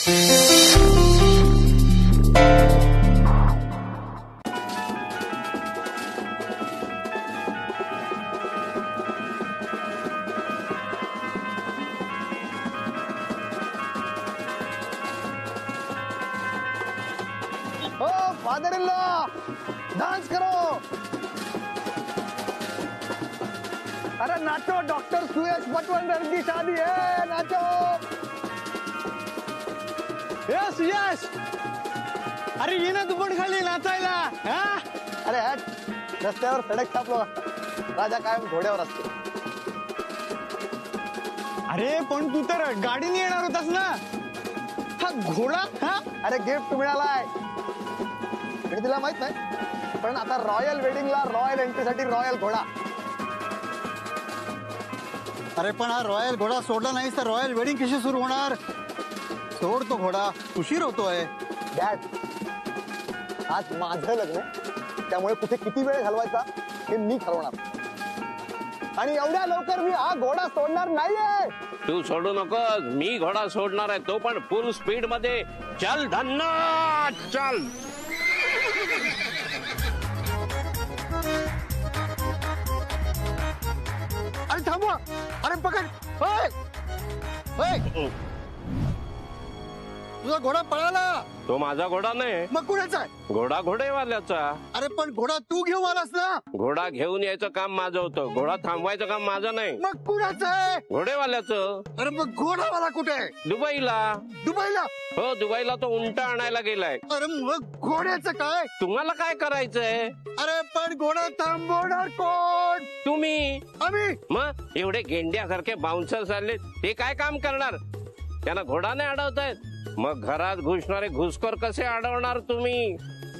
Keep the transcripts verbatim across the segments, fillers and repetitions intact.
Father in law, dance करो। अरे nacho, doctor Suyash Patwardhan की शादी है, नाचो। यस यस, अरे ये ना तू पण खाली नाचायला। अरे हट, रस्त्यावर सडक छापलो, राजा कायम घोड्यावर असतो। अरे पण तू तर गाडीने येणार होतास ना, हा घोडा? हा अरे गिफ्ट मिळालाय, तिला माहित नाही, पण आता रॉयल वेडिंगला रॉयल एंट्रीसाठी रॉयल घोडा। अरे पण हा रॉयल घोडा सोडला नाही तर रॉयल वेडिंग कशी सुरू होणार? सोड तो घोडा, उशीर होतोय। डॅड, आज माझं लग्न त्यामुळे कुठे किती वेळ घालवायचा हे मी ठरवणार, आणि एवढ्या लवकर मी हा घोडा सोडणार नाहीये। तू सोडू नकोस, मी घोडा सोडणार आहे, तो पण फुल स्पीड मध्ये। चल धन्ना, चल। अरे थांबवा, अरे पकड। ओय, ओय, तुझा घोडा पळाला। तो माझा घोडा नाही, मग कुणाचा आहे? घोडा घोडेवाल्याचा। अरे पण घोडा तू घेऊन आलास ना। घोडा घेऊन यायचं काम माझं होतं, घोडा थांबवायचं काम माझं नाही। मग कुणाचं आहे? घोडेवाल्याचं। अरे मग घोडावाला कुठे आहे? दुबईला। दुबईला? हो, दुबईला तो उंटा आणायला गेलाय। अरे मग घोड्याचं काय? तुम्हाला काय करायचंय? अरे पण घोडा थांबवणार कोण? तुम्ही। आम्ही? मग एवढे गेंड्यासारखे बाउन्सर्स आले, ते काय काम करणार? त्यांना घोडाने अडवतायत, मग घरात घुसणारे घुसखोर कसे अडवणार तुम्ही?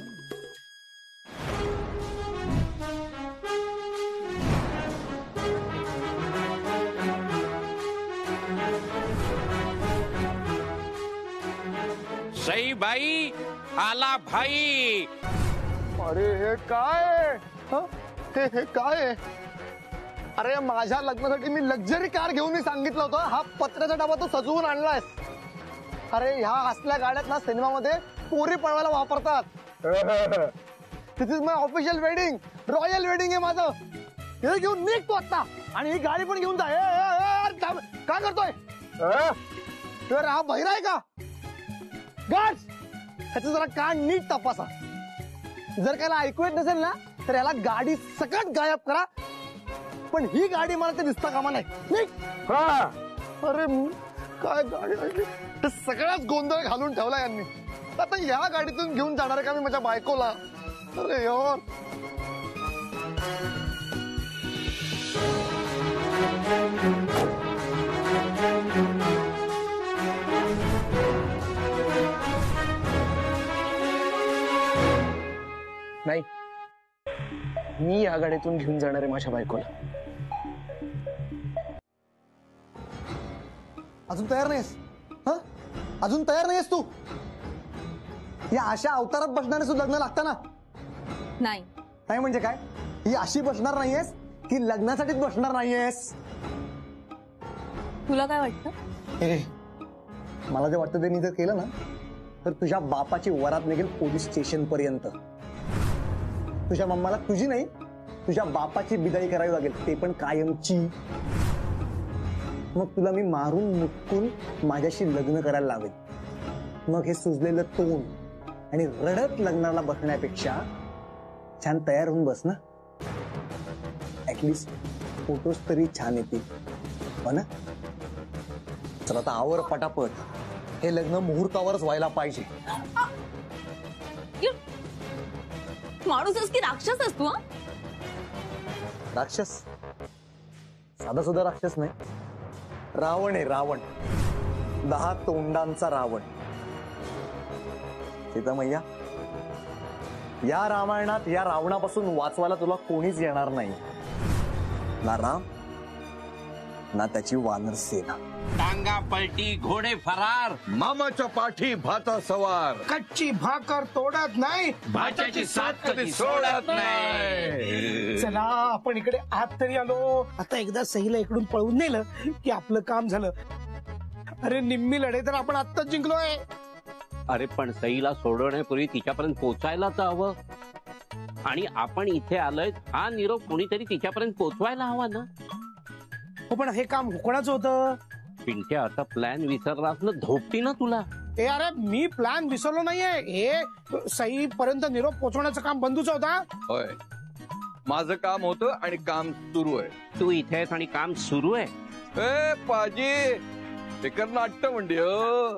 सई बाई आला भाई। अरे हे काय? हे हे काय? अरे माझ्या लग्नासाठी मी लक्झरी कार घेऊन सांगितलं होतं, हा पत्र्याचा डबा तू सजवून आणलायस। अरे ह्या असल्या गाड्यात ना सिनेमामध्ये पोरी पळवायला वापरतात। This is my official wedding, royal wedding आहे माझं। हे घेऊन निघ तू आता, आणि ही गाडी पण घेऊन जा। ए, ए, ए, थांब, काय करतोय? तर हा बहिरा आहे का? गाड्स, ह्याचं जरा कान नीट तपासा, जर त्याला ऐकू येत नसेल ना तर याला गाडी सकट गायब करा, पण ही गाडी मला ते दिसता कामा नाही। अरे काय गाडी आहे, सगळ्याच गोंधळ घालून ठेवला यांनी। आता या गाडीतून घेऊन जाणार आहे का मी माझ्या बायकोला? अरे यार, नाही, मी या गाडीतून घेऊन जाणार आहे माझ्या बायकोला। अजून तयार नाहीस? हा, अजून तयार नाहीस तू? या अशा अवतारात बसणारे सुद्धा लग्न लागतं ना? नाही। नाही म्हणजे काय? ही अशी बसणार नाहीयेस की लग्नासाठीच बसणार नाहीयेस? तुला काय वाटतं? ए, मला जे वाटतं ते मी जर केलं ना तर तुझ्या बापाची वरात निघेल पोलीस स्टेशन पर्यंत। तुझ्या मम्माला तुझी नाही, तुझ्या बापाची बिदाई करावी लागेल, ते पण कायमची। मग तुला मी मारून मुटकून माझ्याशी लग्न करायला लावेल। मग हे सुजलेलं तोंड आणि रडत लग्नाला बसण्यापेक्षा छान तयार होऊन बस ना, ऍटलिस्ट फोटोज तरी छान येतील, हो ना? चला आता आवर पटापट, हे लग्न मुहूर्तावरच व्हायला पाहिजे। माणूस आहेस की राक्षस आहेस तू? राक्षस? साधा सुद्धा राक्षस नाही, रावण आहे, रावण। दहा तोंडांचा रावण। सीतामैया, या रामायणात या रावणापासून वाचवायला तुला कोणीच येणार नाही, ना राम ना त्याची वानर सेना। टांगा पलटी घोडे फरार, मामाच्या पाठी भाता सवार, कच्ची भाकर तोडत नाही, भाच्याची साथ कधी सोडत नाही। चला आपण इकडे आत तरी आलो, आता एकदा सईला इकडून पळवून नेलं की आपलं काम झालं। अरे निम्मी लढाई तर आपण आत्ताच जिंकलोय. अरे पण सईला सोडवण्यापूर्वी तिच्यापर्यंत पोहोचायला तर हवं. आणि आपण इथे आलोय हा निरोप कोणीतरी तिच्यापर्यंत पोहोचवायला हवा ना. हो पण हे काम कोणाचं होतं? पिंट्या आता प्लॅन विसरलास ना, धोपटी ना तुला. ए अरे मी प्लॅन विसरलो नाहीये. हे सई पर्यंत निरोप पोहोचवण्याचं काम बंधूचा होता. होय, माझं काम होतं आणि काम सुरू आहे. तू इथे आहेस आणि काम सुरू आहे. ए पाजी, फिकर नाट्य म्हणजे हो.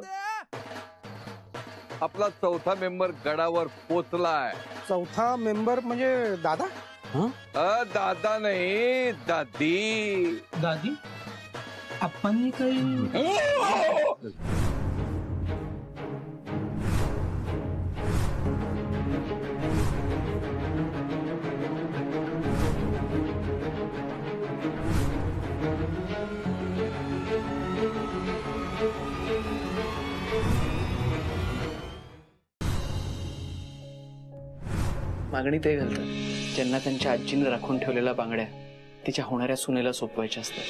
आपला चौथा मेंबर गडावर पोचलाय. चौथा मेंबर म्हणजे दादा? अ, दादा नाही, दादी. दादी आपण काही मागणी ते घालतात ज्यांना त्यांच्या आजीने राखून ठेवलेल्या बांगड्या तिच्या होणाऱ्या सुनेला सोपवायच्या असतात.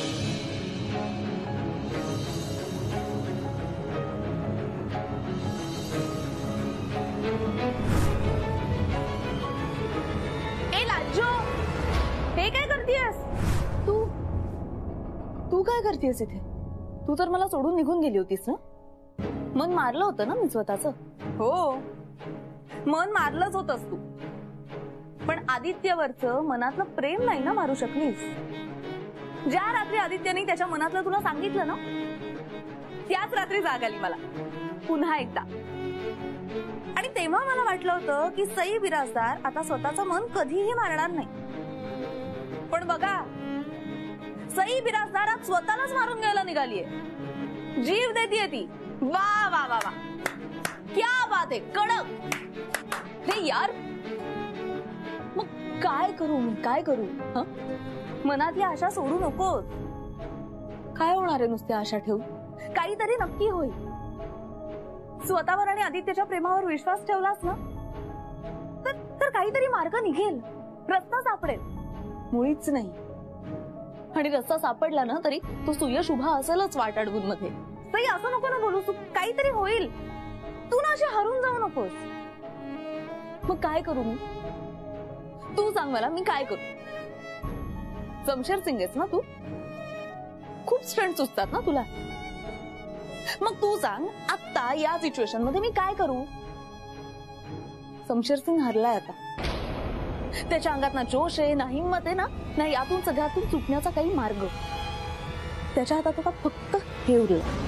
ए लाजो, हे काय करतेयस तू? तू काय करतेयस इथे? तू तर मला सोडून निघून गेली होतीस ना. मन मारलं होतं ना मी स्वतःच. हो, मन मारलंच होतस तू. पण आदित्यवरचं मनातलं प्रेम नाही ना मारू शकलीस. ज्या रात्री आदित्यने त्याच्या मनातलं तुला सांगितलं ना, त्याच रात्री जाग आली मला पुन्हा एकदा. आणि तेव्हा मला वाटलं होतं की सई बिराजदार आता स्वतःचं मन कधीही मारणार नाही. पण बघा, सई बिराजदार आज स्वतःलाच मारून घ्यायला निघालीये. जीव देतीये ती. वा वा वा वा, क्या बात आहे, कडक. हे यार, मग काय करू मी, काय करू? हं? मनातली आशा सोडू नकोस. काय होणार आहे नुसत्या आशा ठेवून? काहीतरी नक्की होईल. स्वतःवर आणि आदित्यच्या प्रेमावर विश्वास ठेवलास ना, तर तर काहीतरी मार्ग निघेल, रस्ता सापडेल. मुळीच नाही. आणि रस्ता सापडला ना तरी तो सुयश उभा असेलच वाट अडवून मध्ये. सई असं नको ना बोलू, काहीतरी होईल. तू ना अशी हरून जाऊ नकोस. मग काय करू मी? तू सांग मला, मी काय करू? जमशेर सिंग आहेस ना तू, खूप स्टंट सुचतात ना तुला. मग तू सांग, आता या सिच्युएशन मध्ये मी काय करू? शमशेर सिंग हरलाय आता. त्याच्या अंगात ना जोश आहे, ना हिंमत आहे, ना ना यातून सगळ्यातून सुटण्याचा काही मार्ग. त्याच्या हातात आता फक्त हे उरलं.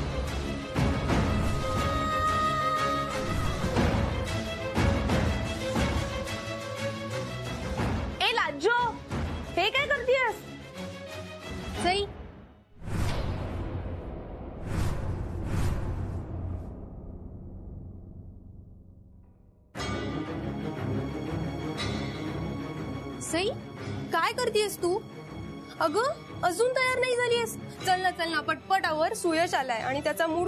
ए लाजो, हे काय करतेयस? सई, सई काय करतेस तू? अगं अजून तयार नाही झालीस? चल ना चल ना पटपट आवर, सुयश आलाय आणि त्याचा मूड.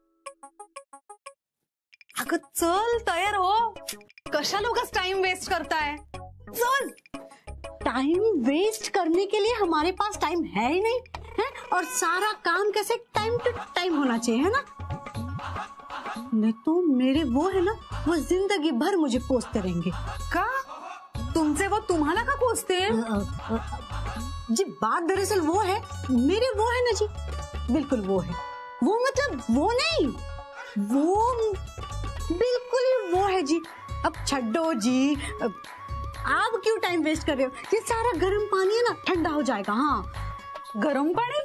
अगं चल तयार हो. कशा लोगस टाइम वेस्ट करताय? चल. टाइम वेस्ट करने के लिए हमारे पास टाइम है ही नहीं है, और सारा काम कैसे टाइम टू टाइम होना चाहिए, है ना? नहीं तो मेरे वो है ना, वो जिंदगी भर मुझे कोसते रहेंगे. का? तुमचे वो तुम्हाला का कोसते? जी बात दरअसल वो है, मेरे वो है ना जी, बिल्कुल वो है. वो मतलब वो नहीं, वो बिल्कुल ही वो है जी. अब छड्डो जी, अब आप क्यों टाइम वेस्ट कर रहे हो? ये सारा गर्म पानी है ना, ठंडा हो जाएगा. हाँ, गरम पाणी?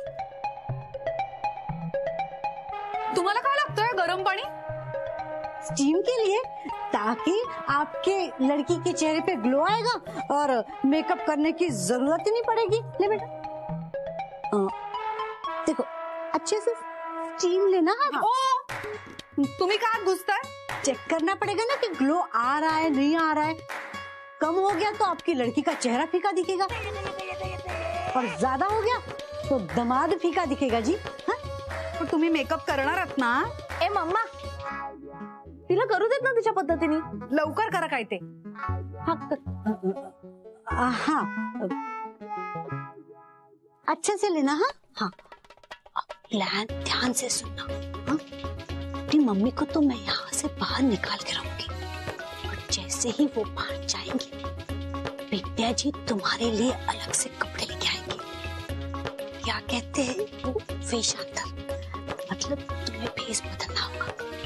तुम्हाला काय लागतंय गरम पाणी? स्टीम के लिए, ताकि आपके लड़की के चेहरे पे ग्लो आएगा और मेकअप करने की जरूरत ही नहीं पड़ेगी. ले बेटा, आ, देखो अच्छे से स्टीम लेना. हाँ. ओ, तुम्ही काय घुसताय? चेक करना पड़ेगा ना कि ग्लो आ रहा है नहीं आ रहा है. कम हो गया तो आपकी लड़की का चेहरा फीका दिखेगा, और ज्यादा हो गया तो दमाद फीका दिखेगा जी. हाँ? पण तुम्ही मेकअप करणार आहात ना? ए मम्मा, तिला करू देत ना तिच्या पद्धतीने. लवकर करा काय ते. हा कर. हाँ, अच्छे से लेना. हाँ हाँ, प्लान ध्यान से सुनना। हाँ? अपनी मम्मी को तो मैं यहाँ से बाहर निकाल के रहूंगी और जैसे ही वो बाहर जाएंगे विद्या जी तुम्हारे लिए अलग से कपड़े लेके आएंगे। क्या कहते हैं वो वेशांतर, मतलब तुम्हें भेष बदलना होगा।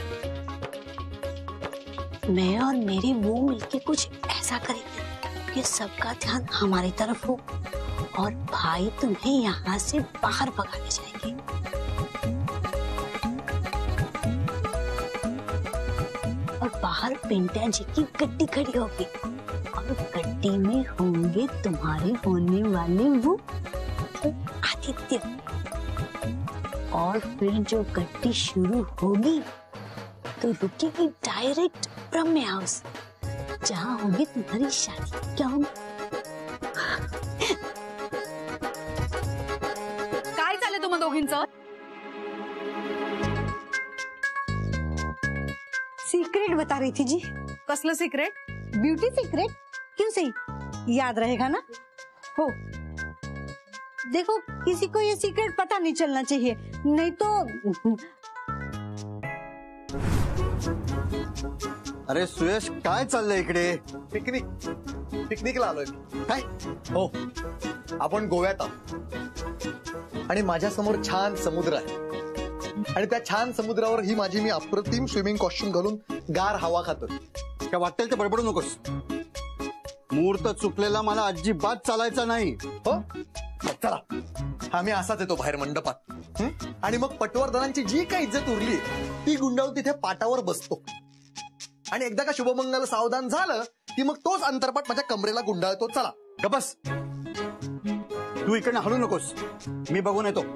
मैं और मेरी वो मिलके कुछ ऐसा करेंगे कि सबका ध्यान हमारी तरफ हो और भाई तुम्हें यहाँ से बाहर भगाने जाएंगे। और बाहर पिंटिया जी की गड्डी खड़ी होगी और गड्डी में होंगे तुम्हारे होने वाले वो आदित्य। और फिर जो गड्डी शुरू होगी तो रुकेगी डायरेक्ट ब्रह्म हाउस जहाँ होगी तुम्हारी शादी। क्या होगी? काय चाललंय तुम्हा दोघींचं? सीक्रेट बता रही थी जी। कसलं सिक्रेट? Beauty secret. क्यों सही, याद रहेगा ना? हो देखो, किसी को ये सीक्रेट पता नहीं चलना चाहिए, नहीं तो। अरे सुयश, काय चाललंय इकडे? पिकनिक पिकनिकला आलोय. काय हो, आपण गोव्यात आहोत आणि माझ्या समोर छान समुद्र आहे आणि त्या छान समुद्रावर ही माझी मी अप्रतिम स्विमिंग कॉस्ट्युम घालून गार हवा खातोय. काय वाटेल ते बडबडू नकोस. मुहूर्त चुकलेला मला अजिबात चालायचा नाही. हो चला, आम्ही असाच येतो बाहेर मंडपात हं? आणि मग पटवर्धनांची जी काही इज्जत उरली ती गुंडाळून तिथे पाटावर बसतो आणि एकदा का शुभमंगल सावधान झालं की मग तोच अंतरपाट माझ्या कमरेला गुंडाळतो. चला गबस, तू इकडनं हलू नकोस, मी बघून येतो.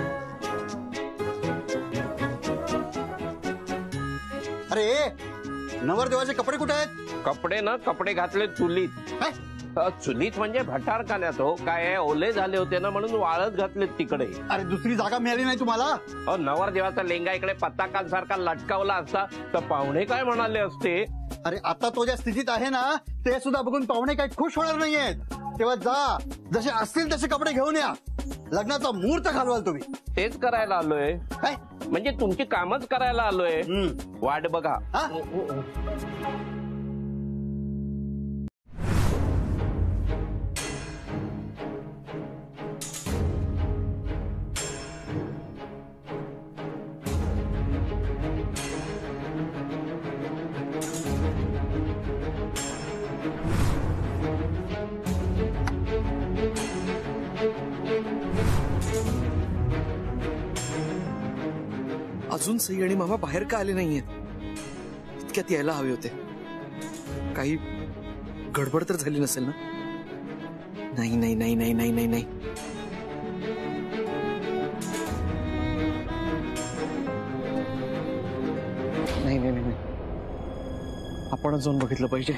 अरे नवरदेवाचे कपडे कुठे आहेत? कपडे ना कपडे घातले चुलीत. काय? अ, चुलीत म्हणजे भटारखान्यात हो. काय आहे, ओले झाले होते ना म्हणून वाळत घातलेत तिकडे. अरे दुसरी जागा मिळाली नाही तुम्हाला? अ, नवरदेवाचा लेंगा इकडे पताकांसारखा लटकावला असता तर पाहुणे काय म्हणाले असते. अरे आता तो ज्या स्थितीत आहे ना ते सुद्धा बघून पाहुणे काही खुश होणार नाहीयेत. तेव्हा जा, जसे असतील तसे कपडे घेऊन या. लग्नाचा मुहूर्त घालवाल तुम्ही. तेच करायला आलोय. काय म्हणजे तुमची कामच करायला आलोय. वाट बघा. हा? अजून सई आणि मामा बाहेर का आले नाहीयेत? इतक्यात यायला हवे होते. काही गडबड तर झाली नसेल ना? नाही नाही नाही नाही नाही नाही नाही नाही नाही नाही आपणच जाऊन बघितलं पाहिजे.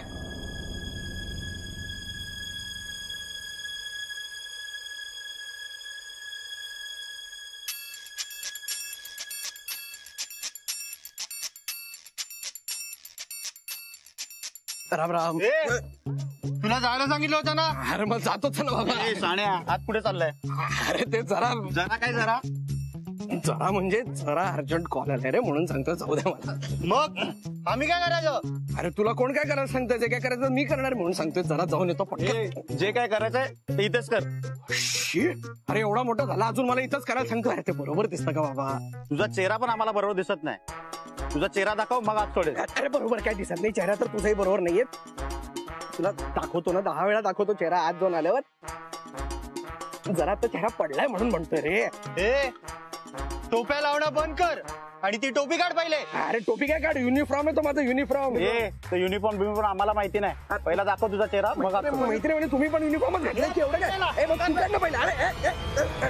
राम राम. तुला जायला सांगितलं होतं ना? अरे मग जातोच ना बाबा. साण्या आत पुढे चाललाय. अरे ते जरा जरा काय जरा जरा म्हणजे जरा अर्जंट कॉल आलाय रे म्हणून सांगतो. जाऊ द्या मला. मग आम्ही काय करायचं? अरे तुला कोण काय करायला सांगतोय? जे काय करायचं मी करणार म्हणून सांगतोय. जरा जाऊन येतो पटकन. जे काय करायचंय ते इथेच कर. अरे एवढा मोठा झाला अजून मला इथंच करायला सांगतोय. ते बरोबर दिसतं का बाबा? तुझा चेहरा पण आम्हाला बरोबर दिसत नाही. तुझा चेहरा दाखव मग आज सोडेल. अरे बरोबर काय दिसत नाही चेहरा तर तुझाही बरोबर नाहीये. तुला दाखवतो ना, दहा वेळा दाखवतो चेहरा. आज जाऊन आल्यावर जरा तो चेहरा पडलाय म्हणून म्हणतोय रे. ए टोप्या लावणं बंद कर आणि ती टोपी काढ पहिले. अरे टोपी काय काढ? युनिफॉर्म आहे तो माझा. युनिफॉर्म. ए तो युनिफॉर्म बिनिफॉर्म आम्हाला माहिती नाही. पहिला दाखव तुझा चेहरा मग आज सोडेल. मैत्री म्हणजे तुम्ही पण युनिफॉर्मच घातलाय की एवढं काय? ए, मग तू काढ ना पहिला. अरे ए, ए, ए, ए.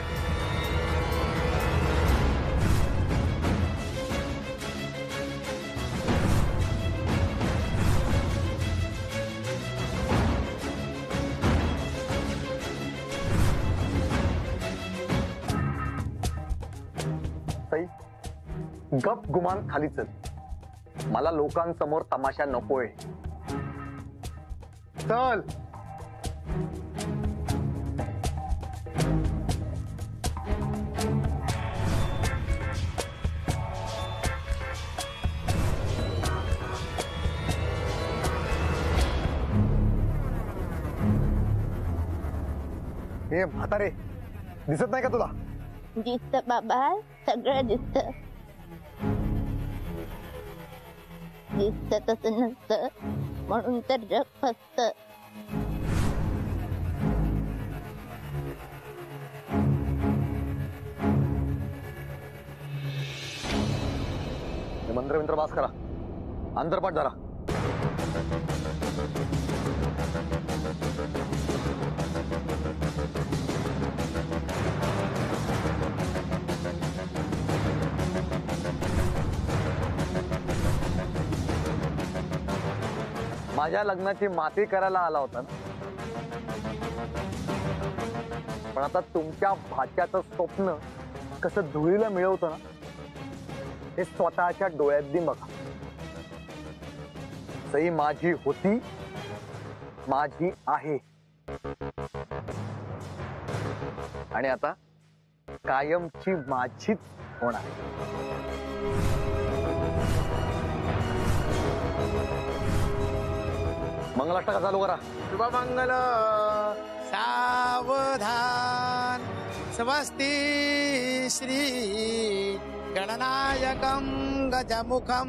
गप गुमान खाली चल. मला लोकांसमोर तमाशा नकोय. चल. हे म्हातारे दिसत नाही का तुला? दिसत बाबा, सगळं दिसत. दिसत तसं नसतं म्हणून तर जग फसत. मंत्र मंत्र बास करा, अंतरपाठ धरा. माझ्या लग्नाची माती करायला आला होता ना, पण आता तुमच्या भाच्याचं स्वप्न कसं धुळीला मिळवतं ना हे स्वतःच्या डोळ्यात बघा. सई माझी होती, माझी आहे आणि आता कायमची माझीच होणार. मंगलाष्टका चालू करा. शुभमंगल सावधान स्वस्ति श्री गणनायकं गजमुखं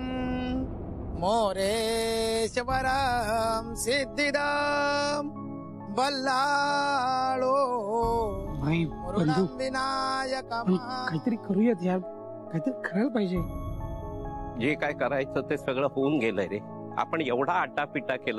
मोरेश्वरं सिद्धिदं बल्लाळो मुरुडं विनायकं. काहीतरी करूयात यार, काहीतरी करायला पाहिजे. जे काय करायचं ते सगळं होऊन गेलंय रे. आपण एवढा आटापिटा केला,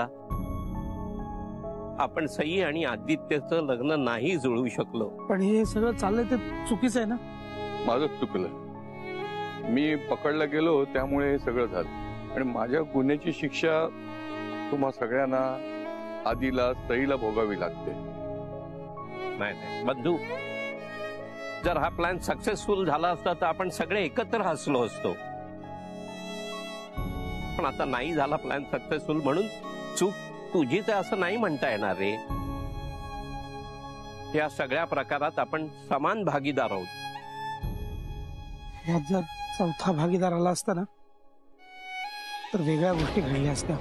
आपण सई आणि आदित्यचं लग्न नाही जुळवू शकलो. पण हे सगळं चाललंय ते चुकीचं आहे ना. माझं चुकलं, मी पकडला गेलो त्यामुळे हे सगळं झालं आणि माझ्या गुन्ह्याची शिक्षा तुम्हा सगळ्यांना, आदिला, सईला भोगावी लागते. नाही नाही बंधू, जर हा प्लॅन सक्सेसफुल झाला असता तर आपण सगळे एकत्र हसलो असतो. पण आता नाही झाला प्लॅन सक्सेसफुल म्हणून चूक तुझीच असं नाही म्हणता येणार रे. या सगळ्या प्रकारात आपण समान भागीदार आहोत. यात जर चौथा भागीदार आला असता ना तर वेगळ्या गोष्टी घडल्या असत्या.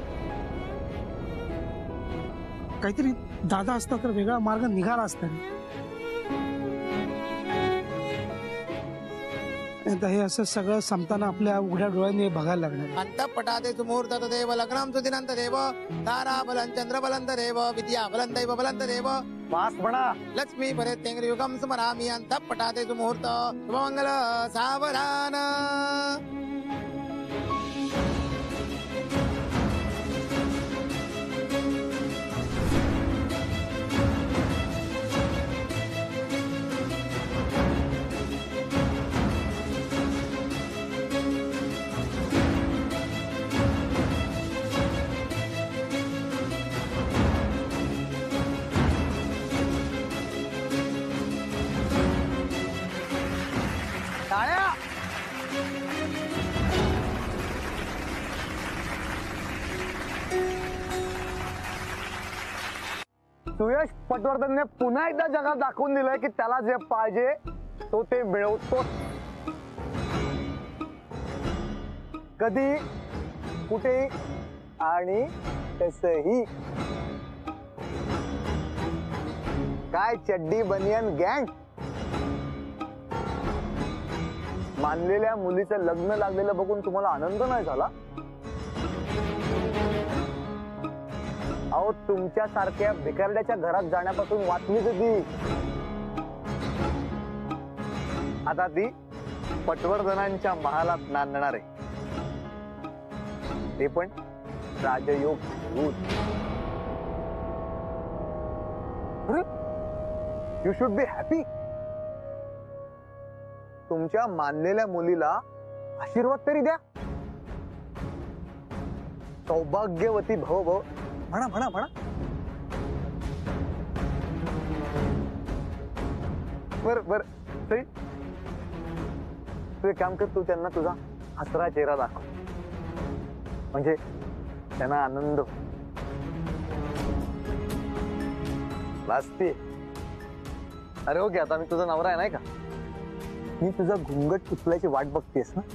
काहीतरी दादा असता तर वेगळा मार्ग निघाला असता. आता हे असं सगळं संपताना आपल्या उघड्या डोळ्यांनी बघायला लागणार. अंतःपटाते सुमुहूर्त देव लग्नाम सुदिनांत देव तारा बलं चंद्र बलंत देव विद्या बलं दैव बलंत देव मास म्हणा लक्ष्मी परे तेंग्र युगम स्मरामी अंतःपटाते सुमुहूर्त शुभमंगल सावधान. सुयश पटवर्धनने पुन्हा एकदा जगात दाखवून दिलंय की त्याला जे पाहिजे तो ते मिळवतो. कधी, कुठे आणि कसंही. काय चड्डी बनियन गँग. मानलेल्या मुलीचं लग्न लागलेलं बघून तुम्हाला आनंद नाही झाला? अहो तुमच्या सारख्या भिकारड्याच्या घरात जाण्यापासून वाचली ती. आता ती पटवर्धनांच्या महालात नांदणार आहे, ते पण राजयोग. You should be happy. तुमच्या मानलेल्या मुलीला आशीर्वाद तरी द्या. सौभाग्यवती भव भव म्हणा म्हणा म्हणा. बर बर तू एक काम कर, तू त्यांना तुझा हसरा चेहरा दाखव, म्हणजे त्यांना आनंद वाचते. अरे ओके, आता मी तुझा नवरा आहे नाही का, मी तुझा घुंगट उचलायची वाट बघतेस ना.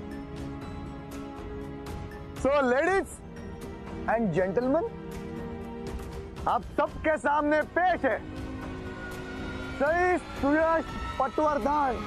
सो लेडीज एंड जेंटलमैन, आप सबके सामने पेश है सई सुयश पटवर्धन.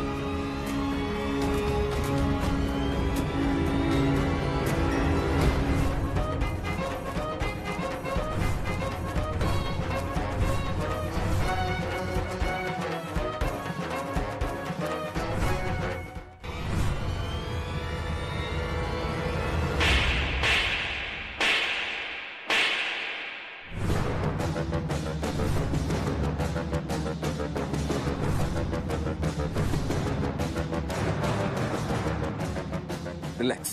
रिलॅक्स.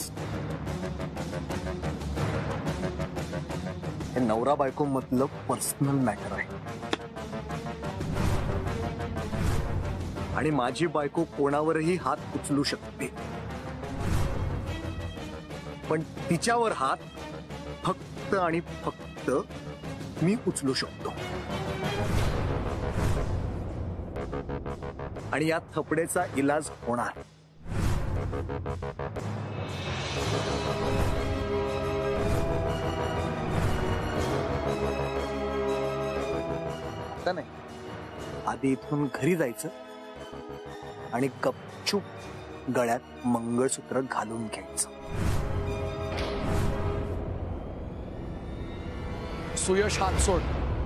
हे नवरा बायको मधलं पर्सनल मॅटर आहे आणि माझी बायको कोणावरही हात उचलू शकते, पण तिच्यावर हात फक्त आणि फक्त मी उचलू शकतो. आणि या थपडेचा इलाज होणार. आता नाही, आधी इथून घरी जायचं आणि गपचूप गळ्यात मंगळसूत्र घालून घ्यायचं. सुयश हात सोड.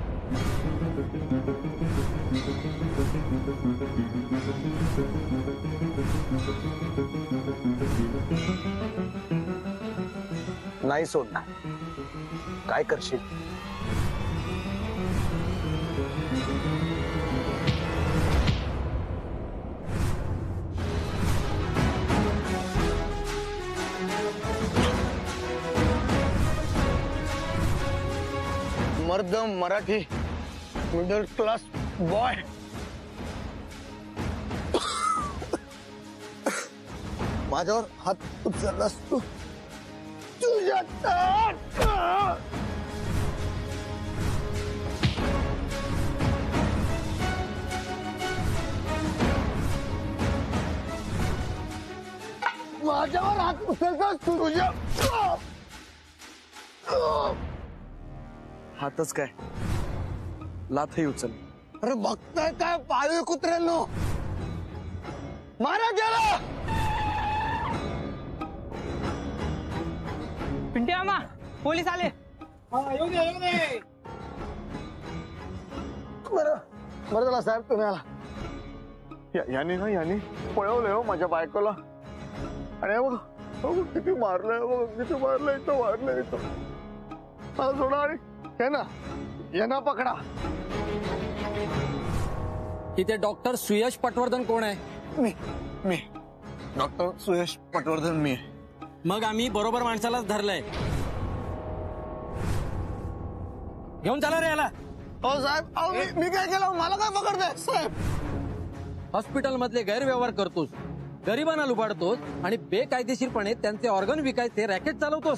नाही सोडणार. काय करशील? मर्द मराठी मिडल क्लास बॉय माझ्यावर हात उचललास तू. तुझ्या माझ्यावर हात उचलतास तुझ्या हातच काय, लाथही उचल. अरे बघताय काय पाळीव कुत्र्यांनो, मारा गेला. पिंटे मामा, पोलीस आले. येऊ दे येऊ दे. बरं बरं झाला साहेब तुम्ही आला. या- याने ना याने पळवलंय हो माझ्या बायकोला. आणि बघ बघ किती मारलंय, बघ किती मारलंय, इथं मारलंय इथं. मला सोडा आणि हे ना यांना पकडा. इथे डॉक्टर सुयश पटवर्धन कोण आहे? मी मी डॉक्टर सुयश पटवर्धन मी. मग आम्ही बरोबर माणसालाच धरलंय. घेऊन चला रे याला. हो साहेब, अहो मी मी काय केलं, मला काय पकडताय साहेब? हॉस्पिटल मधले गैरव्यवहार करतोस, गरिबांना लुबाडतोस आणि बेकायदेशीरपणे त्यांचे ऑर्गन विकायचे रॅकेट चालवतोस.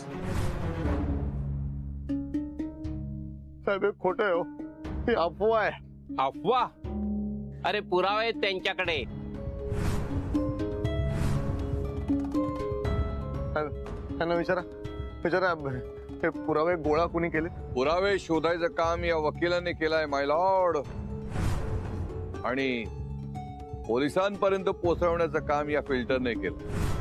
साहेब खोट आहे हो, ही अफवा आहे. अफवा? अरे पुरावे आहेत त्यांच्याकडे. त्यांना विचारा विचारा हे पुरावे गोळा कोणी केले. पुरावे शोधायचं काम या वकिलाने केलंय माय लॉर्ड, आणि पोलिसांपर्यंत पोहोचवण्याचं काम या फिल्टरने केलं.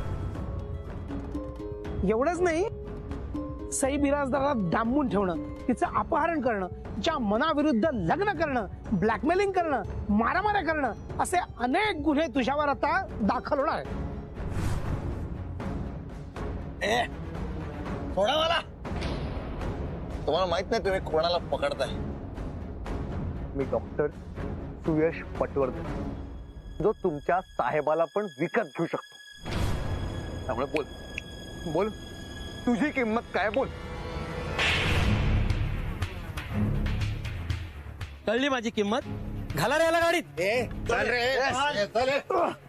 एवढंच नाही, सई बिराजदाराला डांबून ठेवणं, तिचं अपहरण करणं, तिच्या मनाविरुद्ध लग्न करणं, ब्लॅकमेलिंग करणं, मारामाऱ्या करणं, असे अनेक गुन्हे तुझ्यावर आता दाखल होणार आहेत. ए थोडा मला तुम्हाला माहित नाही तुम्ही कोणाला पकडताय. मी डॉक्टर सुयश पटवर्धन, जो तुमच्या साहेबाला पण विकत घेऊ शकतो. त्यामुळे बोल बोल तुझी किंमत काय, बोल. कळली माझी किंमत. घाला रे याला गाडीत. ए चल रे चल रे.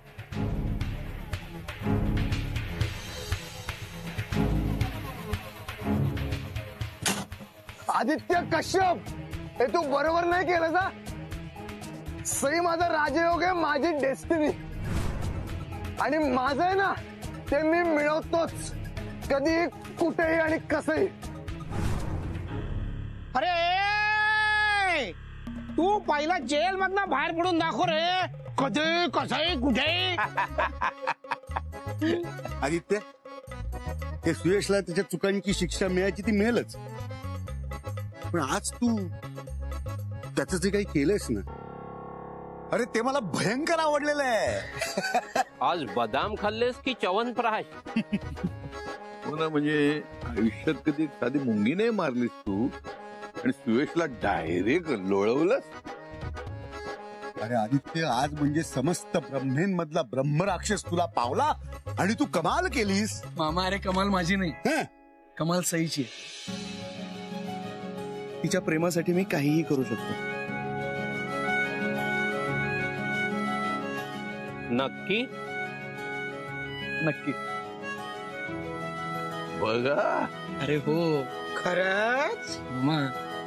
आदित्य कश्यप, हे तू बरोबर नाही केलं का? सई माझा राजयोग आहे, माझी डेस्टिनी, आणि माझं आहे ना ते मी मिळवतोच, कधी कुठेही आणि कसंही. अरे तू पहिला जेल मधनं बाहेर पडून दाखव रे. कधी कसं कुठे. आदित्य, ते सुयशला त्याच्या चुकांची शिक्षा मिळायची ती मिळेलच, पण आज तू त्याचं जे काही केलंयस ना, अरे ते मला भयंकर आवडलेलं आहे. आज बदाम खाल्लेस की च्यवनप्राश? हो ना, म्हणजे आयुष्यात कधी साधी मुंगी नाही मारलीस तू आणि सुयशला डायरेक्ट लोळवलंस. अरे आदित्य, आज म्हणजे समस्त ब्रह्मेंमधला ब्रह्मराक्षस तुला पावला आणि तू कमाल केलीस. मामा, अरे कमाल माझी नाही, कमाल सईची आहे. तिच्या प्रेमासाठी मी काहीही करू शकतो. नक्की नक्की. बघा. अरे हो. खरंच मामा,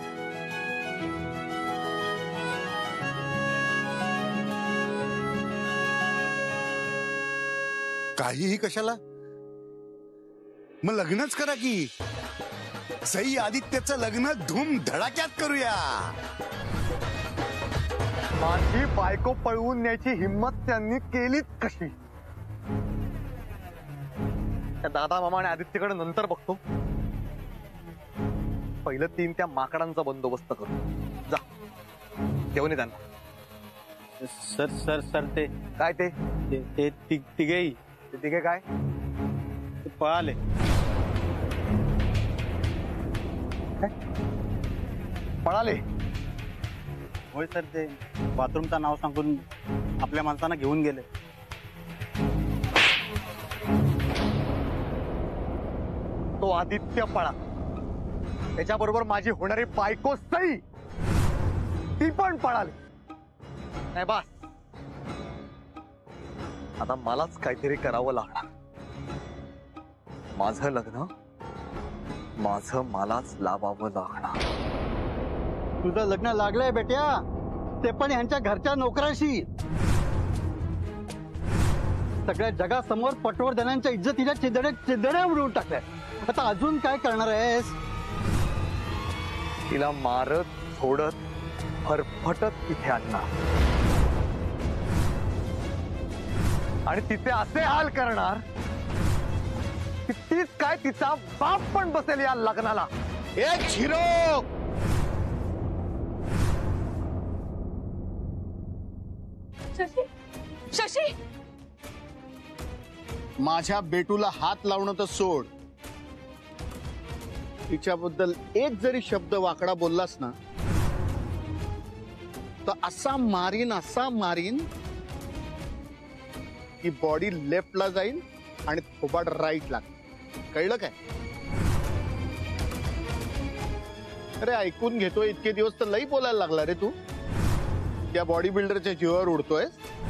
काहीही कशाला, मग लग्नच करा की. सई आदित्यचं लग्न धूम धडाक्यात करूया. माझी बायको पळवून न्यायची हिंमत त्यांनी केलीच कशी. त्या दादा मामा आणि आदित्यकडे नंतर बघतो. पहिलं तीन त्या माकडांचा बंदोबस्त करू. जा घेऊन ये त्यांना. सर सर सर ते काय ते ते तिघेही ते तिघे काय पळाले. पळाले? होय सर, ते बाथरूमचं नाव सांगून आपल्या माणसांना घेऊन गेले. तो आदित्य पळा, त्याच्याबरोबर माझी होणारी बायको सई ती पण पळाली. नाही बस, आता मलाच काहीतरी करावं लागणार. माझं लग्न माझं मलाच लावावं लागणार. तुझं लग्न लागलंय बेट्या, ते पण ह्यांच्या घरच्या नोकराशी. सगळ्या जगासमोर पटवर्धनांच्या इज्जतीच्या चिंधड्या चिंधड्या उडवून टाकल्या. आता अजून काय करणार आहेस? तिला मारत फोडत फरफटत इथे आणणार आणि तिचे असे हाल करणार की तीच काय तिचा बाप पण बसेल या लग्नाला. एक झिरो. शशी, शशी, माझ्या बेटूला हात लावणं तर सोड. तिच्याबद्दल एक जरी शब्द वाकडा बोललास ना, तर असा मारीन असा मारीन की बॉडी लेफ्टला जाईल आणि थोबाड राईटला. कळलं काय? अरे ऐकून घेतोय इतके दिवस तर लई बोलायला लागला रे तू. त्या बॉडी बिल्डरच्या जीवावर उडतोय.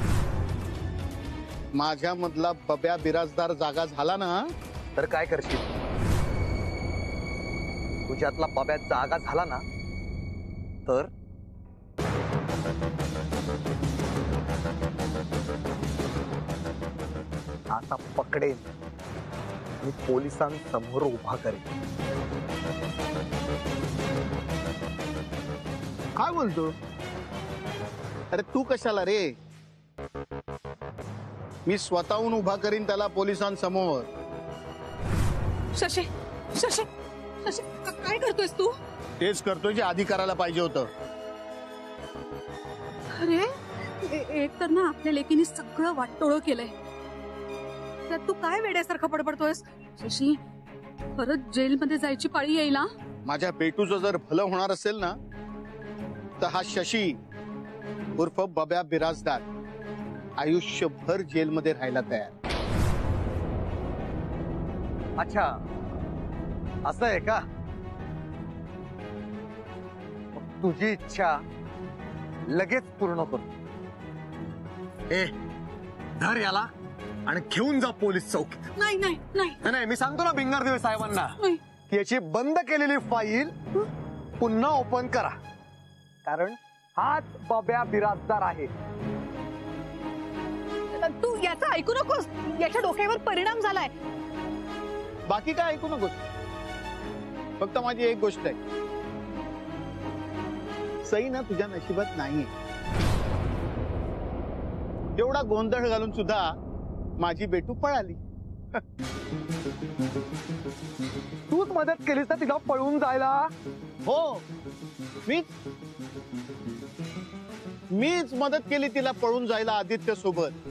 माझ्या मधला बब्या बिराजदार जागा झाला ना, तर काय करशील? तुझ्यातला बब्या जागा झाला ना तर आता पकडेन मी, पोलिसांसमोर उभा करेन. काय बोलतो? अरे तू कशाला रे? मी स्वतःहून उभा करीन त्याला पोलिसांसमोर. शशी, शशी, शशी, काय करतोयस तू? तेच करतोय जे आधी करायला पाहिजे होतं. अरे एक तर ना आपल्या लेकीने सगळं वाटोळं केलंय, त्यात तू काय वेड्यासारखं पडपडतोयस? शशी, परत जेलमध्ये जायची पाळी येईल ना. माझ्या बेटूचं जर भलं होणार असेल ना, तर हा शशी उर्फ बब्या बिराजदार आयुष्यभर जेलमध्ये राहायला तयार. अच्छा, असं आहे का? तुझी इच्छा लगेच पूर्ण करतो. ए, धर याला आणि घेऊन जा पोलीस चौकीत. नाही नाही नाही नाही, मी सांगतो ना भिंगारदेव साहेबांना की याची बंद केलेली फाईल पुन्हा ओपन करा, कारण हाच बब्या बिराजदार आहे. तू याचं ऐकू नकोस, याच्या डोक्यावर परिणाम झालाय. बाकी काय ऐकू नकोस, फक्त माझी एक गोष्ट आहे. सई ना तुझ्या नशिबात नाहीये. एवढा गोंधळ घालून सुद्धा माझी बेटू पळाली. तूच मदत केलीस ना तिला पळून जायला. हो, मीच मीच मदत केली तिला पळून जायला आदित्य सोबत.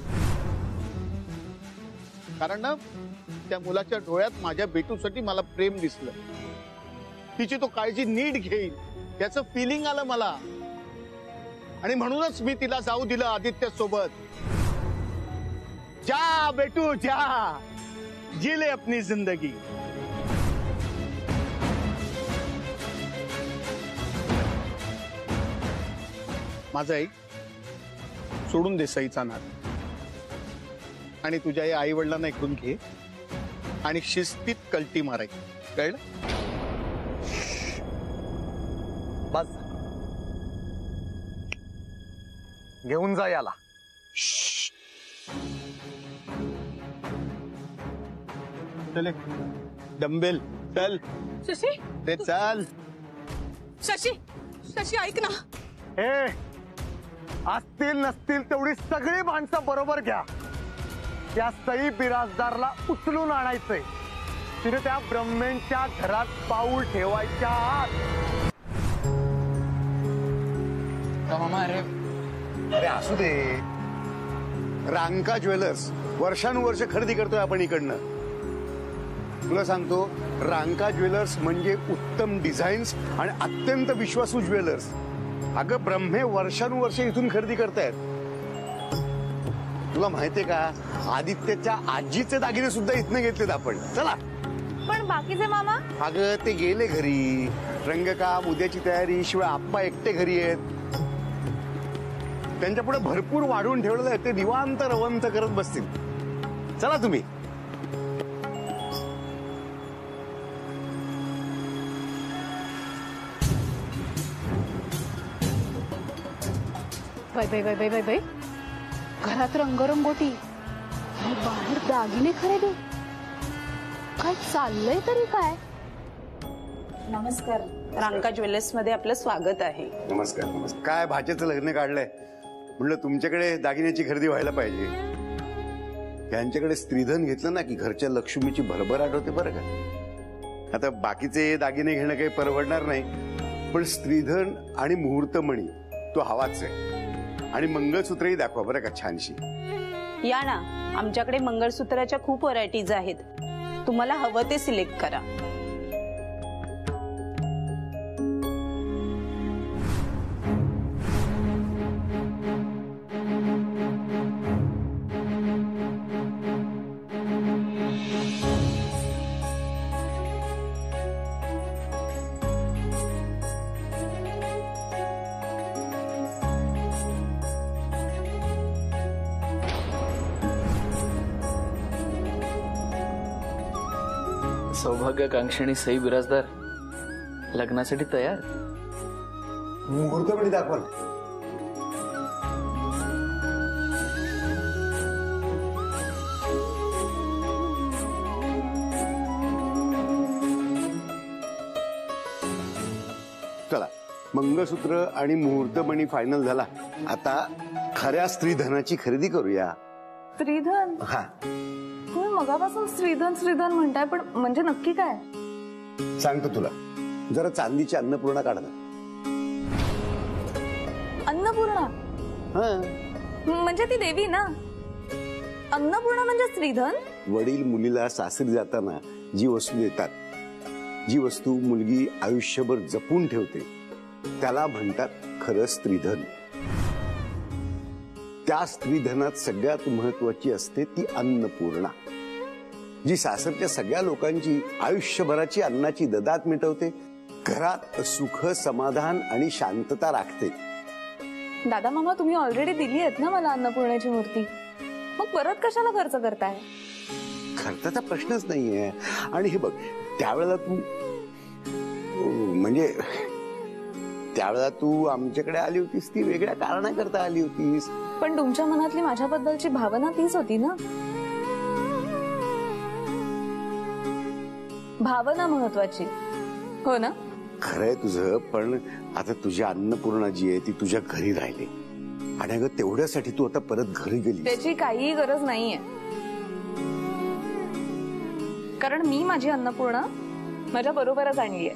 कारण ना त्या मुलाच्या डोळ्यात माझ्या बेटूसाठी मला प्रेम दिसलं. तिची तो काळजी नीट घेईल याचं फिलिंग आलं मला. आणि म्हणूनच मी तिला जाऊ दिलं आदित्य सोबत. जा बेटू जा, जी ले अपनी जिंदगी. माझं आई सोडून दे सईचा नाद आणि तुझ्या या आई वडिलांना ऐकून घे आणि शिस्तीत कल्टी मारायची. कळलं? बस घेऊन जा याला. चल डंबेल चल. शशी ते चल. शशी शशी ऐक ना. ए असतील नसतील तेवढी सगळी माणसं बरोबर घ्या. त्या सई बिराजदारला उचलून आणायचंय. तिने त्या ब्रह्मेंच्या घरात पाऊल ठेवायच्या आत. मामा अरे अरे असू दे. रांका ज्वेलर्स वर्षानुवर्ष खरेदी करतोय आपण इकडनं. तुला सांगतो रांका ज्वेलर्स म्हणजे उत्तम डिझाईन्स आणि अत्यंत विश्वासू ज्वेलर्स. अगं ब्रह्मे वर्षानुवर्ष इथून खरेदी करतायत. तुला माहितीये का आदित्यच्या आजीचे दागिने सुद्धा इथनं घेतलेत आपण. चला. पण बाकीचे मामा? अगं ते गेले घरी. रंगकाम उद्याची तयारी. शिवाय आप्पा एकटे घरी आहेत. त्यांच्या पुढे भरपूर वाढून ठेवलेलं आहे. ते निवांत रवंत करत बसतील. चला तुम्ही. Bye bye bye bye bye bye. घरात रंगरंगोटी आणि बाहेर दागिने खरेदी. काय चाललंय तरी काय? नमस्कार. रांका ज्वेलर्स मध्ये आपलं स्वागत आहे. नमस्कार नमस्कार. काय भाच्याचं लग्न काढलंय म्हणलं तुमच्याकडे दागिन्याची खरेदी व्हायला पाहिजे. यांच्याकडे स्त्रीधन घेतलं ना की घरच्या लक्ष्मीची भरभराट होते बरं का. आता बाकीचे दागिने घेणं काही परवडणार नाही पण स्त्रीधन आणि मुहूर्तमणी तो हवाच आहे. आणि मंगळसूत्रही दाखवा बरं का छानशी. या ना, आमच्याकडे मंगळसूत्राच्या खूप व्हरायटीज आहेत. तुम्हाला हवं ते सिलेक्ट करा. सौभाग्यकांक्षिणी सई बिराजदार लग्नासाठी तयार. मुहूर्तमणी दाखवा. चला मंगळसूत्र आणि मुहूर्तमणी फायनल झाला. आता खऱ्या स्त्रीधनाची खरेदी करूया. स्त्रीधन? हा. तुम्ही मगापासून स्त्रीधन स्त्रीधन म्हणताय पण म्हणजे नक्की काय? सांगतो तुला. जरा चांदीची अन्नपूर्णा काढ ना. अन्नपूर्णा? म्हणजे ती देवी ना. अन्नपूर्णा म्हणजे स्त्रीधन? वडील मुलीला सासरी जाताना जी वस्तू देतात, जी वस्तू मुलगी आयुष्यभर जपून ठेवते त्याला म्हणतात खरं स्त्रीधन. त्या स्त्रीधनात सगळ्यात महत्वाची असते ती अन्नपूर्णा, जी सासरच्या सगळ्या लोकांची आयुष्यभराची अन्नाची ददात मिटवते, घरात सुख समाधान आणि शांतता राखते. दादा मामा तुम्ही ऑलरेडी दिली आहेत ना मला अन्नपूर्णेची मूर्ती, मग परत कशाला खर्च करताय? खर्चाचा प्रश्नच नाहीये. आणि हे बघ त्यावेळेला तू म्हणजे त्यावेळेला तू आमच्याकडे आली होतीस ती वेगळ्या कारणाकरता आली होतीस. पण तुमच्या मनातली माझ्याबद्दलची भावना तीच होती ना. भावना महत्वाची हो ना. खरंय तुझं, पण आता तुझी अन्नपूर्णा जी आहे ती तुझ्या घरी राहिली आणि अगं तेवढ्यासाठी तू आता परत घरी गेली. त्याची काहीही गरज नाहीये, कारण मी माझी अन्नपूर्णा माझ्या बरोबरच आणलीये.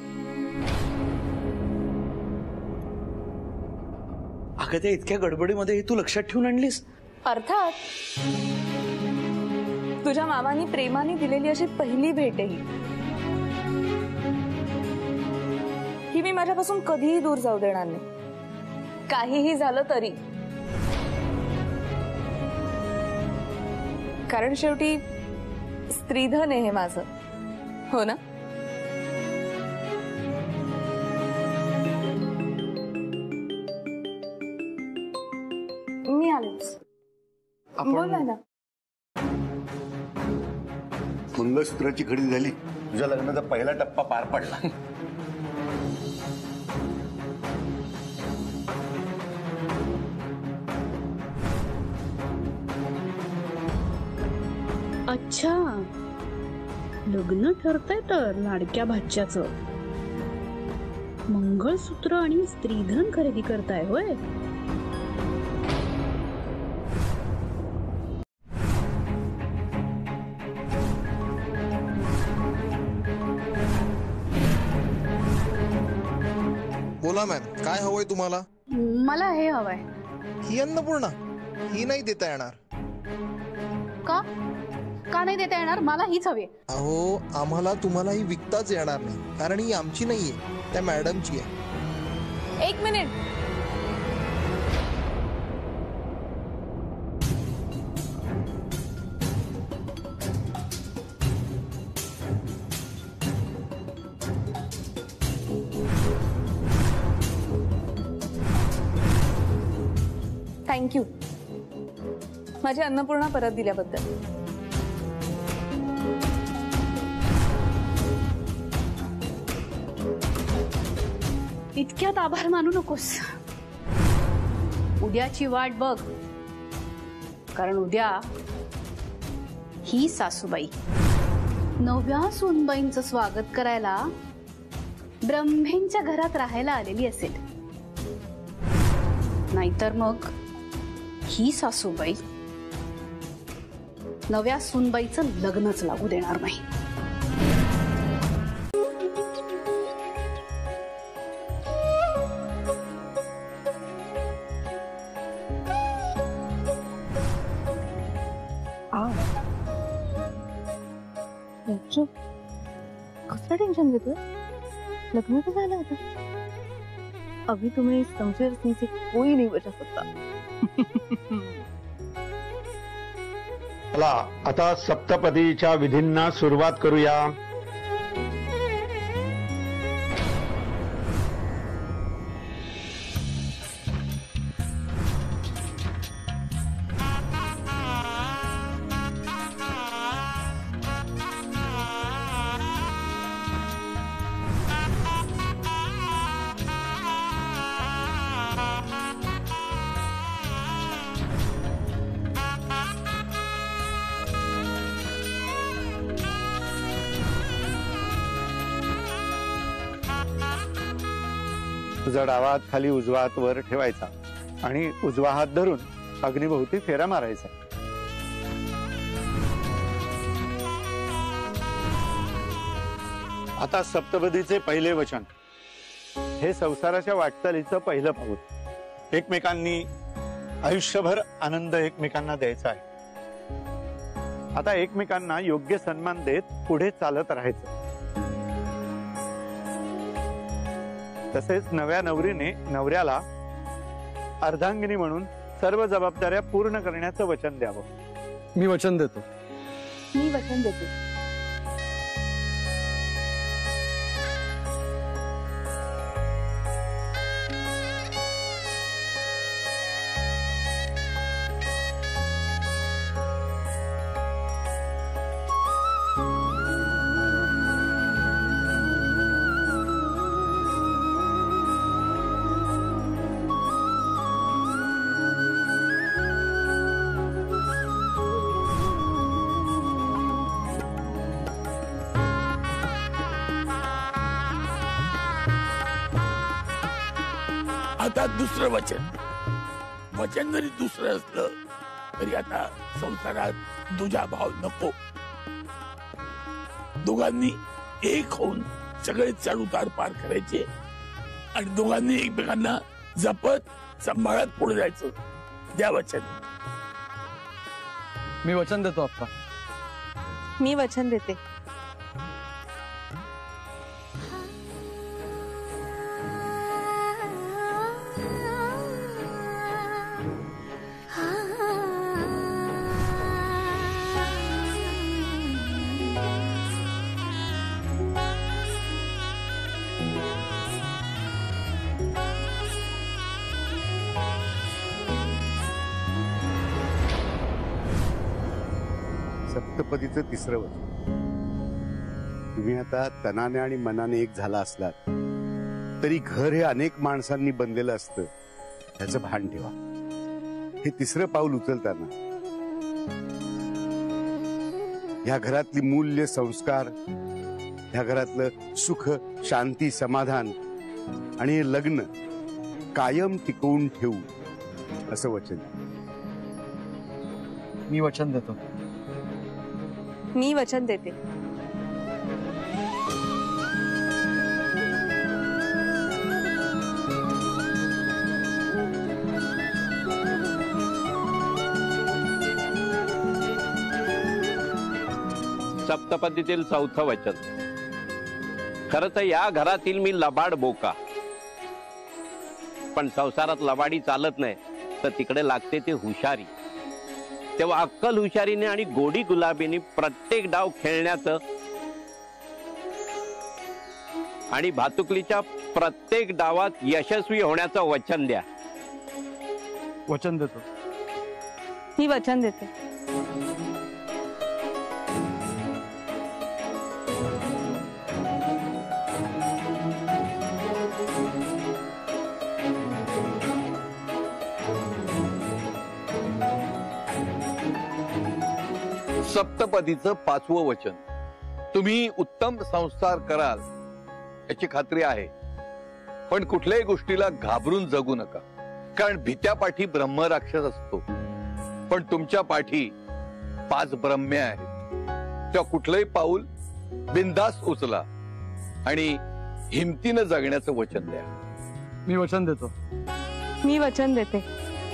अगं त्या इतक्या गडबडीमध्ये हे तू लक्षात ठेवून आणलीस? अर्थात तुझ्या मामानी प्रेमाने दिलेली अशी पहिली भेट आहे ही मी माझ्यापासून कधीही दूर जाऊ देणार नाही, काहीही झालं तरी. कारण शेवटी स्त्रीधन आहे हे माझं, हो ना? मी आलेच. बोला ना. मंगळसूत्राची खरेदी झाली, तुझ्या लग्नाचा पहिला टप्पा पार पडला. अच्छा, लग्न ठरतंय तर लाडक्या भाच्याचं. मंगळसूत्र आणि स्त्रीधन खरेदी करताय होय? बोला मॅम, काय हवंय तुम्हाला? मला हे हवंय. ही अन्नपूर्णा ही नाही देता येणार. का का नाही देता येणार? मला हीच हवी. अहो, आम्हाला तुम्हाला ही विकताच येणार नाही, कारण ही आमची नाहीये, त्या मॅडमची आहे. एक मिनिट. थँक्यू माझी अन्नपूर्णा परत दिल्याबद्दल. इतक्यात आभार मानू नकोस. उद्याची वाट बघ, कारण उद्या ही सासूबाई नव्या सूनबाईंचं स्वागत करायला ब्रह्मेंच्या घरात राहायला आलेली असेल. नाहीतर मग ही सासूबाई नव्या सूनबाईचं लग्नच लागू देणार नाही. कसलं टेन्शन घेतोय? लग्न तर झालं आता. अभी तुम्हें समझे रखने से कोई नहीं बचा सकता. चला आता सप्तपदीच्या विधींना सुरुवात करूया. तुझा डावा हात खाली उजवा हात वर ठेवायचा आणि उजवा हात धरून अग्निभोवती फेरा मारायचा. आता सप्तपदीचे पहिले वचन. हे संसाराच्या वाटचालीचं पहिलं पाऊल. एकमेकांनी आयुष्यभर आनंद एकमेकांना द्यायचा आहे. आता एकमेकांना योग्य सन्मान देत पुढे चालत राहायचं. तसेच नव्या नवरीने नवऱ्याला अर्धांगिनी म्हणून सर्व जबाबदाऱ्या पूर्ण करण्याचं वचन द्यावं. मी वचन देतो. मी वचन देते. आता दुसरं वचन. वचन जरी दुसरं असलं तरी आता संसारात दुजा भाव नको. दोघांनी एक होऊन सगळे चढ उतार पार करायचे आणि दोघांनी एकमेकांना जपत सांभाळत पुढे जायचं. द्या वचन. मी वचन देतो आप्पा. मी वचन देते. सप्तपदीचं तिसरं वचन. तुम्ही आता तनाने आणि मनाने एक झाला असलात तरी घर हे अनेक माणसांनी बनलेलं असतं त्याचं भान ठेवा. हे तिसरं पाऊल उचलताना ह्या घरातली मूल्य संस्कार, ह्या घरातलं सुख शांती समाधान आणि हे लग्न कायम टिकवून ठेवू असं वचन. मी वचन देतो. मी वचन देते. सप्तपदीतील चौथं वचन. खरं तर या घरातील मी लबाड बोका, पण संसारात लबाडी चालत नाही तर तिकडे लागते ते हुशारी. तेव्हा अक्कल हुशारीने आणि गोडी गुलाबीने प्रत्येक डाव खेळण्याचं आणि भातुकलीच्या प्रत्येक डावात यशस्वी होण्याचं वचन द्या. वचन देतो. मी वचन देते. सप्तपदीचं पाचवं वचन. तुम्ही उत्तम संस्कार कराल याची खात्री आहे, पण कुठल्याही गोष्टीला घाबरून जगू नका. कारण भीत्या पाठी ब्रह्म राक्षस असतो, पण तुमच्या पाठी पाच ब्रह्मे आहेत. तेव्हा कुठलंही पाऊल बिनधास्त उचला आणि हिमतीनं जगण्याचं वचन द्या. मी वचन देतो. मी वचन देते.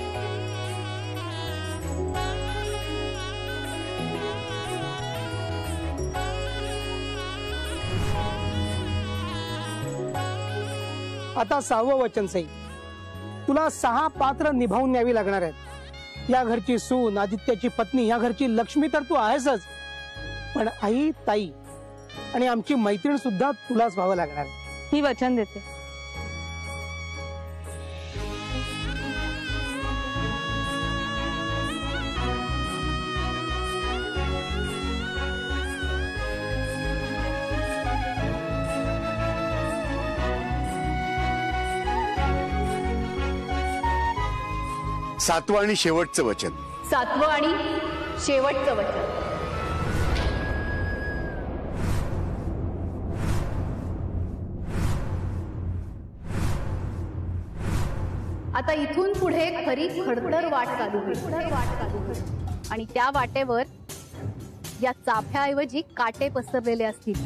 आता सहावं वचन सई. तुला सहा पात्र निभावून न्यावी लागणार आहेत. या घरची सून, आदित्याची पत्नी, या घरची लक्ष्मी तर तू आहेसच, पण आई, ताई आणि आमची मैत्रीण सुद्धा तुलाच व्हावं लागणार आहे. मी वचन देते. सातवं आणि शेवटचं वचन. सातवं आणि शेवटचं वचन. आता इथून पुढे खरी खडतर वाट चालू होईल आणि त्या वाटेवर या चाफ्याऐवजी काटे पसरलेले असतील.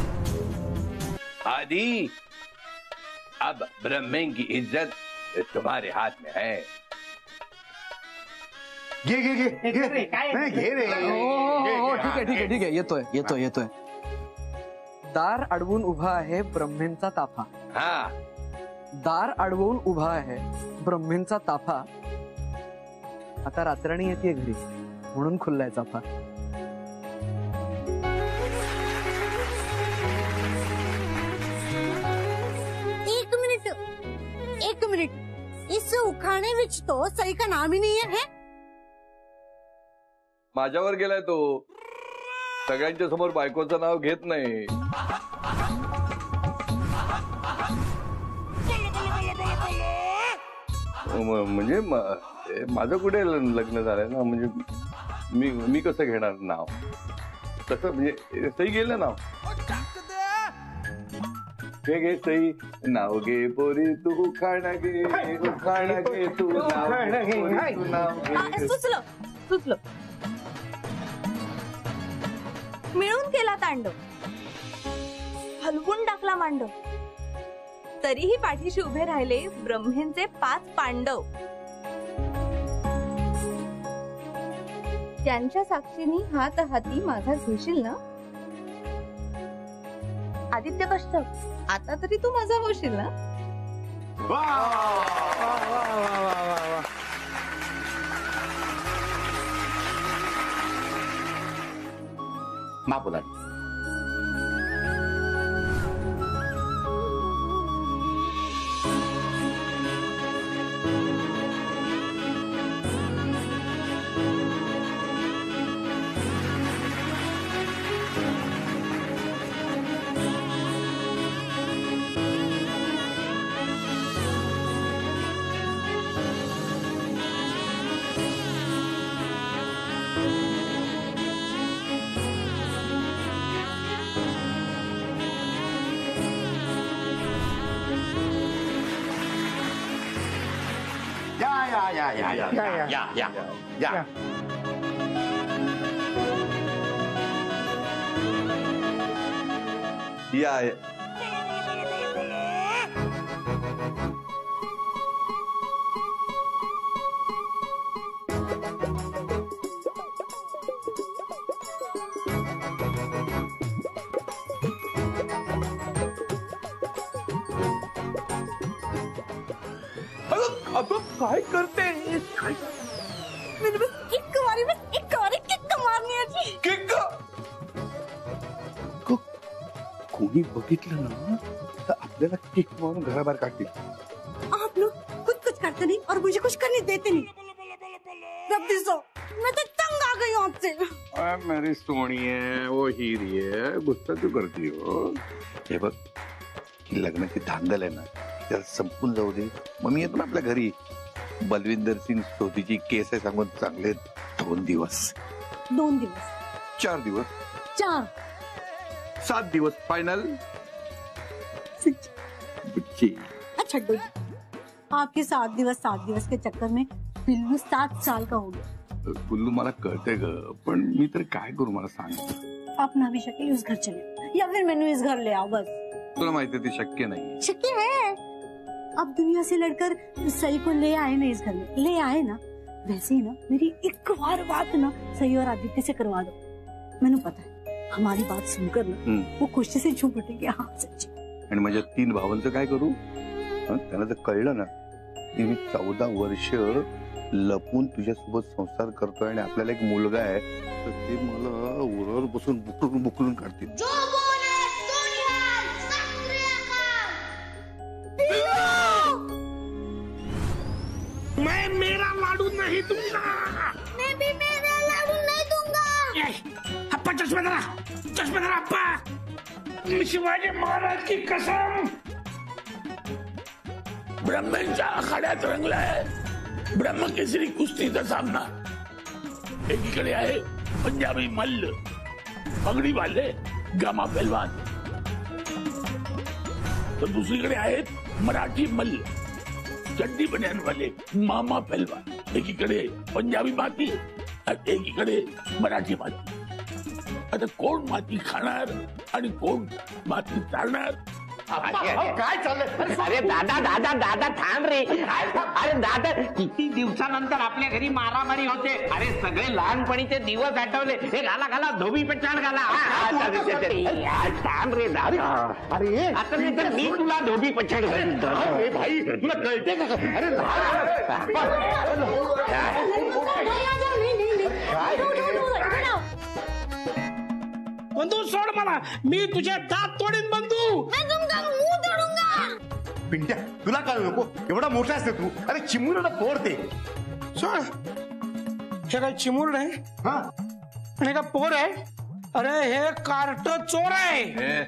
आदि अब ब्रह्मे की इज्जत तुम्हारे हाथ में है. घे घे घे घे नाही, घे रे. हो ठीक आहे ठीक आहे ठीक आहे येतोय येतोय येतोय. दार अडवून उभा आहे ब्रह्मेंचा ताफा. हा. दार अडवून उभा आहे ब्रह्मेंचा ताफा. आता रात्रणी येते घरी म्हणून खुल्लाय चाफा. एक मिनट एक मिनट इस उखाणे विच तो सही का नाम ही नहीं है. माझ्यावर गेलाय तो. सगळ्यांच्या समोर बायकोचं नाव घेत नाही. म्हणजे माझं कुठे लग्न झालंय ना, म्हणजे मी मी कसं घेणार नाव. तसं म्हणजे सही गेलं नाव. घे घे सई नाव घे पोरी तू खाणं घे खाणं घे तू नाव घे पोरी, तू नाव घे. सुचलं सुचलं मिळून केला तांडव, हलवून टाकला मांडव, तरीही पाठीशी उभे राहिले ब्रह्मेंचे पाच पांडव. त्यांच्या साक्षीने हात हाती माझा घेशील ना आदित्य कश्यप, आता तरी तू माझा होशील ना. मापुला या या या या या या या या या काय करते काय मैंने बस एक मारी बस एक मारी किक मारनी है जी. किक कोणी बघितलं ना तर आपल्याला किक मारून घराबाहेर काढतील. आप लोग कुछ कुछ करते नहीं और मुझे कुछ करने देते नहीं. रब्बी सो मैं तो तंग आ गई हूँ आपसे. मेरी सोनिए वो हीरी है गुस्सा क्यों करती हो. हे बघ ही लग्नाची धांदल आहे ना त्याला संपून जाऊ दे. मग मी येतो ना आपल्या घरी. बलविंदर सिंग सोधीची केस आहे सांगून चांगले दोन दिवस दोन दिवस चार दिवस चार सात दिवस फाइनल. अच्छा डो आपके सात दिवस सात दिवस के चक्कर में बिल्लू सात साल का हो गया. कुल्लू मला कळते ग पण मी तर काय करू मला सांग. आप ना भी शक्य उस घर चले या फिर मैंने इस घर ले आओ बस. तुला माहिती आहे ते शक्य नाही. शक्य है. अब दुनिया से लड़कर सही को ले आए ना इस घर में ले आए ना वैसे ही ना मेरी एक बार बात ना सही और आदित्य से करवा दो. मैंने पता है हमारी बात सुनकर ना वो खुशी से झूम उठेंगे. हाँ सच्ची. आणि माझ्या तीन भावांचं काय करू. त्यांना जर कळलं ना की मी चौदा वर्ष लपून तुझ्यासोबत संसार करतोय आणि आपल्याला एक मुलगा आहे तर ते मला उरावर बसून बुकलून बुकलून काढतील. मैं मेरा लाडू नहीं दूंगा. मैं भी मेरा लाडू नहीं दूंगा. अप्पा चष्मा धरा चष्मा धरा अप्पा. शिवाजी महाराज की कसम ब्रह्मांच्या आखाड्यात रंगलाय ब्रह्मकेसरी कुस्तीचा सामना. एकीकडे आहे पंजाबी मल्ल पगडी वाले गामा पहलवान तर दुसरीकडे आहेत मराठी मल्ल चड्डी बनियान वाले मामा पहलवान. एकीकडे पंजाबी माती एकीकडे मराठी माती. आता कोण माती खाणार आणि कोण माती चालणार. काय चाललंय. अरे दादा दादा दादा थांब रे. अरे दादा किती दिवसानंतर आपल्या घरी मारामारी होते. अरे सगळे लहानपणीचे दिवस आठवले. हे घाला घाला धोबी पेचाड घाला. थांब रे दादा. अरे आता नाही तर मी तुला धोबी पेचाड घालीन. अरे भाई तुला कळते का. अरे बंधू सोड मला. मी तुझे दात तोडीन बंधू. पिंट्या तुला कळू नको एवढा मोठा असते तू. अरे चिमुरडा पोरते सोड. हे काय चिमुरड आहे हा आणि का पोर आहे. अरे हे कार्ट चोर आहे.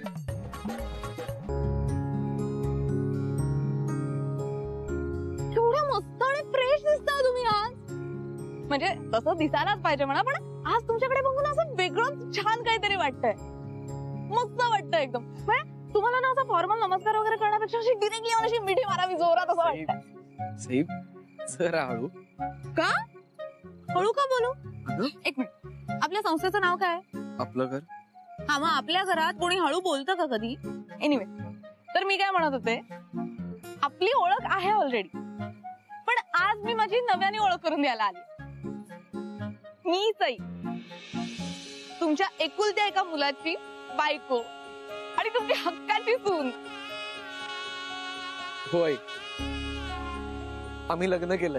केवढं मस्त आणि फ्रेश दिसता तुम्ही आज. म्हणजे तसं दिसायलाच पाहिजे म्हणा पण आज तुमच्याकडे बघून असं वेगळंच छान काहीतरी वाटतंय. मस्त वाटतंय एकदम. तुम्हाला ना असा फॉर्मल नमस्कार मारण्यापेक्षा अशी डिरेक्टली मला अशी मिठी मारावी जोरात असं वाटतं. सई जरा हळू. का हळू का बोलू? एक मिनिट, आपल्या संस्थेचं नाव काय? आपलं घर. हा, मग आपल्या घरात कोणी हळू बोलतं का कधी? एनिवे, तर मी काय म्हणत होते, आपली ओळख आहे ऑलरेडी, पण आज मी माझी नव्याने ओळख करून द्यायला आली. मी सई, तुमच्या एकुलत्या एका मुलाची बायको आणि तुमची हक्काची सून. होय, आम्ही लग्न केलंय.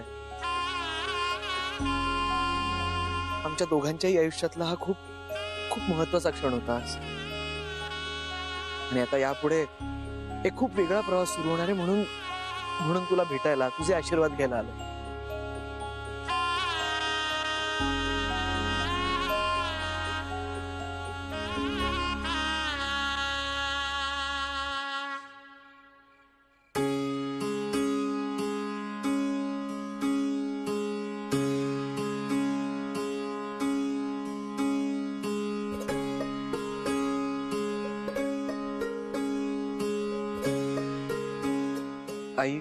आमच्या दोघांच्याही आयुष्यातला हा खूप खूप महत्वाचा क्षण होता आज. आणि आता यापुढे एक खूप वेगळा प्रवास सुरू होणार आहे, म्हणून म्हणून तुला भेटायला, तुझे आशीर्वाद घ्यायला आलो. आई,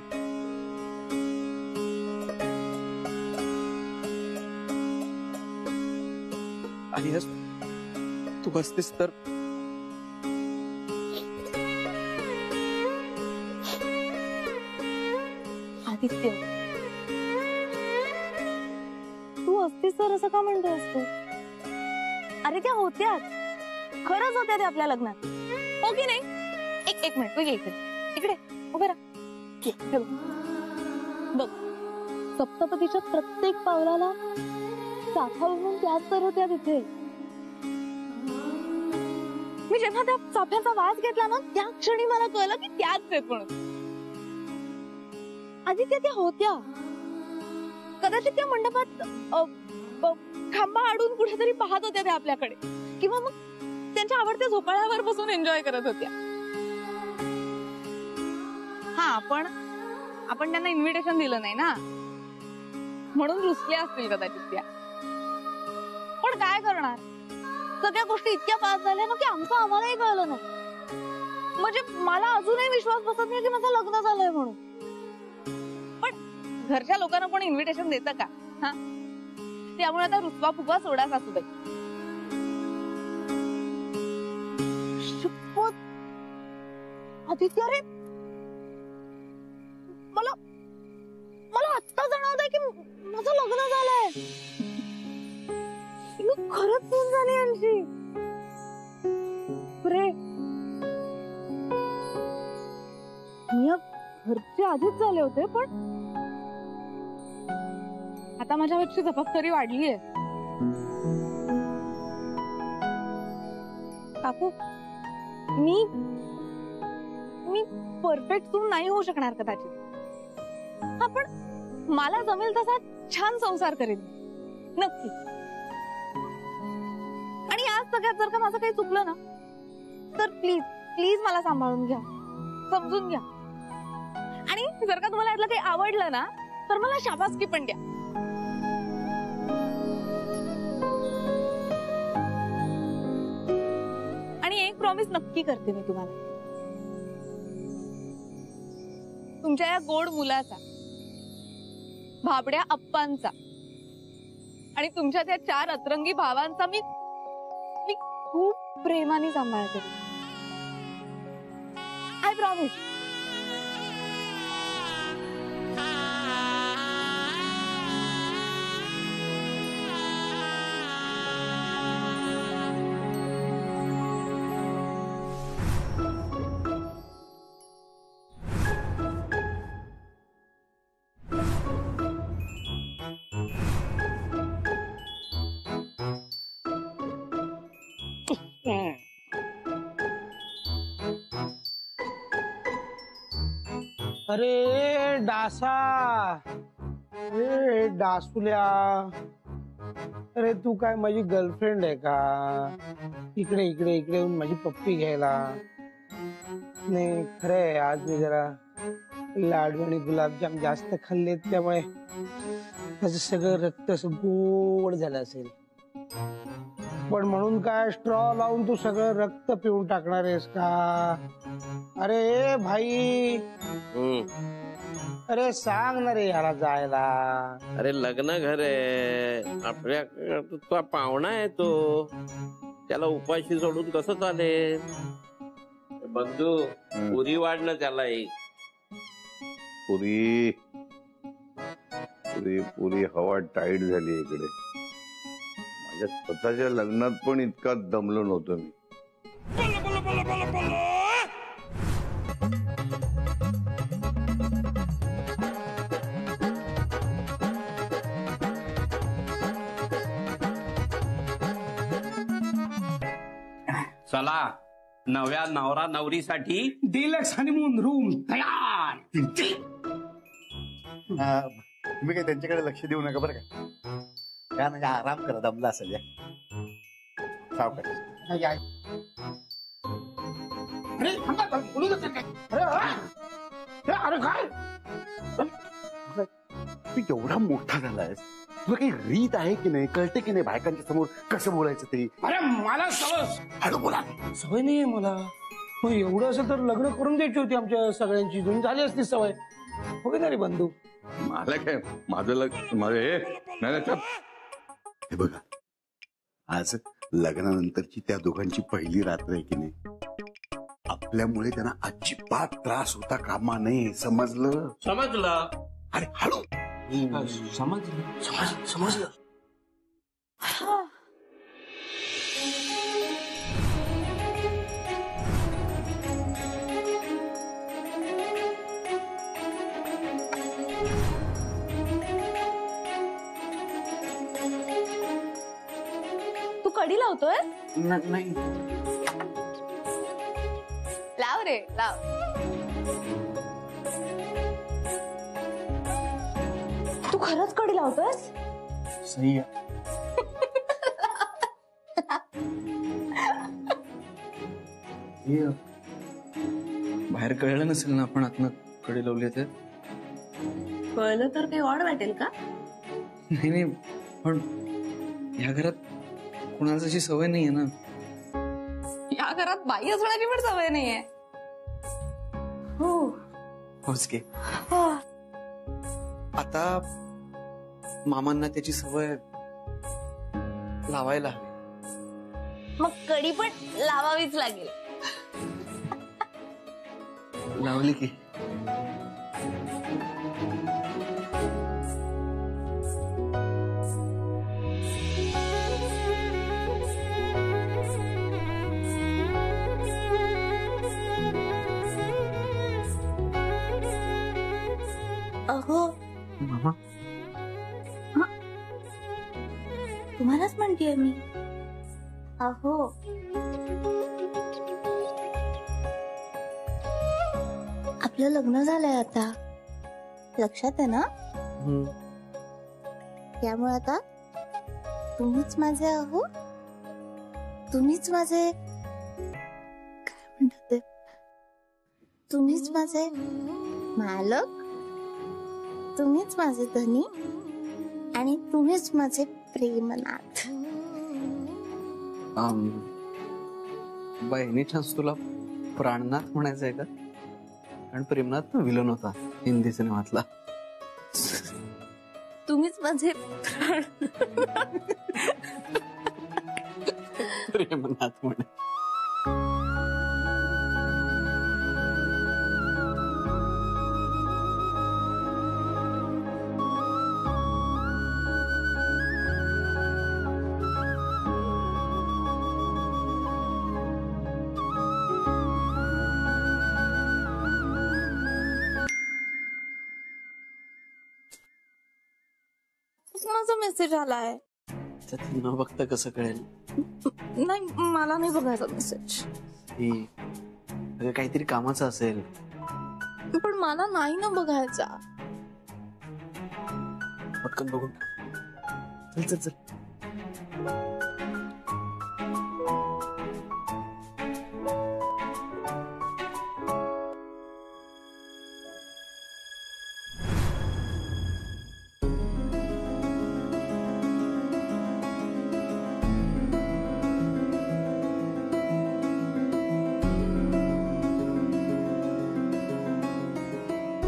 आई तू बसतेस तर आदित्य, तू असतीस तर असं का म्हणतोस तू? अरे त्या होत्याच, खरंच होत्या त्या आपल्या लग्नात, हो की नाही? एक एक मिनिट, तू ये इकडे, इकडे उभे राहा. बघ, सप्तपदीच्या प्रत्येक पावलाला चाफावरून त्याच तर होत्या तिथे. मी जेव्हा त्या चाफ्याचा वास घेतला ना, त्या क्षणी मला कळलं की त्याच आहेत म्हणून. आदित्य त्या होत्या, कदाचित त्या मंडपात खांबा आडून कुठेतरी पाहत होत्या त्या आपल्याकडे, किंवा मग त्यांच्या आवडत्या झोपाळ्यावर बसून एन्जॉय करत होत्या. हा, आपण आपण त्यांना इन्व्हिटेशन दिलं नाही ना, म्हणून रुसल्या असतील कदाचित त्या. पण काय करणार, सगळ्या गोष्टी इतक्या फास्ट झाल्या ना की आमचं आम्हालाही कळलं नाही. म्हणजे मला अजूनही विश्वास बसत नाही की माझं लग्न झालंय म्हणून. पण घरच्या लोकांना कोणी इन्व्हिटेशन देतं का? हा, त्यामुळे आता रुसवा फुगवा सोडा सासूबाई. आदित्य, रे मला मला आत्ता जाणवतंय की माझं लग्न झालंय. मी खरंच सून झाली यांची. रे, मी घरचे आधीच झाले होते, पण आता माझ्यावरची जबाबदारी वाढलीये. काकू, मी मी परफेक्ट सून नाही होऊ शकणार कदाचित, हा, पण मला जमेल तसा छान संसार करेन नक्की. आणि आज सगळ्यात जर का माझं काही चुकलं ना, तर प्लीज प्लीज मला सांभाळून घ्या, समजून घ्या. आणि जर का तुम्हाला यातलं काही आवडलं ना, तर मला शाबासकी पण द्या. आणि एक प्रॉमिस नक्की करते मी तुम्हाला, तुमच्या या गोड मुलाचा, भाबड्या अप्पांचा आणि तुमच्या त्या चार अतरंगी भावांचा मी मी खूप प्रेमाने सांभाळ करेन. I promise. अरे डासा, अरे डासुल्या, अरे तू काय माझी गर्लफ्रेंड आहे का? इकडे इकडे इकडे येऊन माझी पप्पी घ्यायला. नाही खरंय, आज मी जरा लाडू आणि गुलाबजाम जास्त खाल्लेत, त्यामुळे माझं सगळं रक्त असं गोड झालं असेल. पण म्हणून काय स्ट्रॉ लावून तू सगळं रक्त पिऊन टाकणार आहेस का? अरे ए भाई, अरे सांग ना रे याला जायला. अरे लग्न घर आहे आपल्या, तो पाहुणा आहे तो, त्याला उपाशी सोडून कसं चालेल? बंधू पुरी वाढणं त्याला एक पुरी पुरी पुरी हवा टाईट झाली इकडे. माझ्या स्वतःच्या लग्नात पण इतका दमलो नव्हतो मी. चला, नव्या नवरा नवरीसाठी डिलक्स हनीमून रूम तयार. तुम्ही काही त्यांच्याकडे लक्ष देऊ नका बरं का. त्या म्हणजे आराम करा, दमला असेल या. सावकाश. अरे थांबा, बोलू नका काय. अरे अरे काय तू एवढा मोठा झालायस, तुला काही रीत आहे की नाही, कळते की नाही बायकांच्या समोर कसं बोलायचं ते? अरे मला सवय, हळू बोला, सवय नाहीये मला. मग एवढं असेल तर लग्न करून द्यायची होती आमच्या सगळ्यांची, जुनी झाली असती सवय. हो ना रे बंधू? मला काय, माझं लग्न माझं हे नाही. हे बघा, आज लग्नानंतरची त्या दोघांची पहिली रात्र आहे की नाही, आपल्यामुळे त्यांना अजिबात त्रास होता कामा नये. समजलं? समजलं. अरे हळू. समजलं समज समजलं. तू कडी लावतोय? नाही. लाव रे लाव. तू खरंच कडी लावतोयस? सही बाहेर कळलं नसेल ना आपण आतनं कडी लावली तर? कळलं तर काही ऑड वाटेल का? नाही नाही, पण या घरात कोणाला अशी सवय नाहीये ना. या घरात बाई असण्याची पण सवय नाहीये. हो होच की. आता मामांना त्याची सवय लावायला हवी. मग कडी पण लावावीच लागेल. लावली की. अहो मामा, तुम्हालाच म्हणतेय मी. अहो आपलं लग्न झालंय आता, लक्षात आहे ना? त्यामुळे आता तुम्हीच माझे अहो, तुम्हीच माझे काय म्हणतात ते, तुम्हीच माझे मालक, तुम्हीच माझे धनी आणि तुम्हीच माझे प्रेमनाथ. बाई छान तुला प्राणनाथ म्हणायचंय का? आणि प्रेमनाथ विलन होता हिंदी सिनेमातला. तुम्हीच माझे प्रेमनाथ म्हणे. माझा मेसेज आलाय. न बघता कसं कळेल? नाही, मला नाही बघायचा मेसेज. अगं काहीतरी कामाचं असेल. पण मला नाही ना बघायचा. पटकन बघून चल चल चल.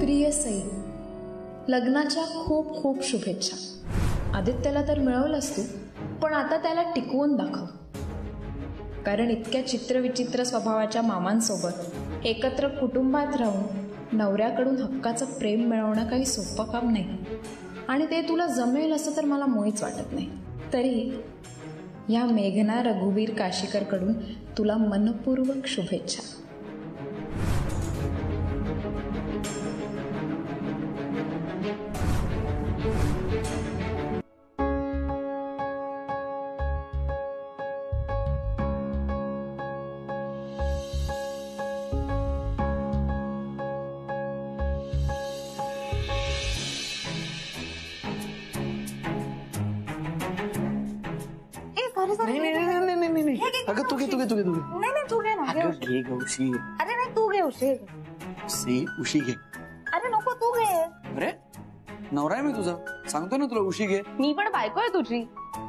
प्रिय सई, लग्नाच्या खूप खूप शुभेच्छा. आदित्यला तर मिळवलंस तू, पण आता त्याला टिकवून दाखव. कारण इतक्या चित्रविचित्र स्वभावाच्या मामांसोबत एकत्र कुटुंबात राहून नवऱ्याकडून हक्काचं प्रेम मिळवणं काही सोपं काम नाही. आणि ते तुला जमेल असं तर मला मुळीच वाटत नाही. तरी या मेघना रघुवीर काशीकरकडून तुला मनपूर्वक शुभेच्छा. नाही नाही नाही नाही नाही नाही अगं तू घे तू घे तू घे तू घे नाही नाही तू घे ना. अगं घे ग उशी. अरे नाही तू घे उशी. सी उशी घे. अरे नको तू घे. अरे नवरा आहे मी तुझा, सांगतो ना तुला उशी घे. मी पण बायको आहे तुझी.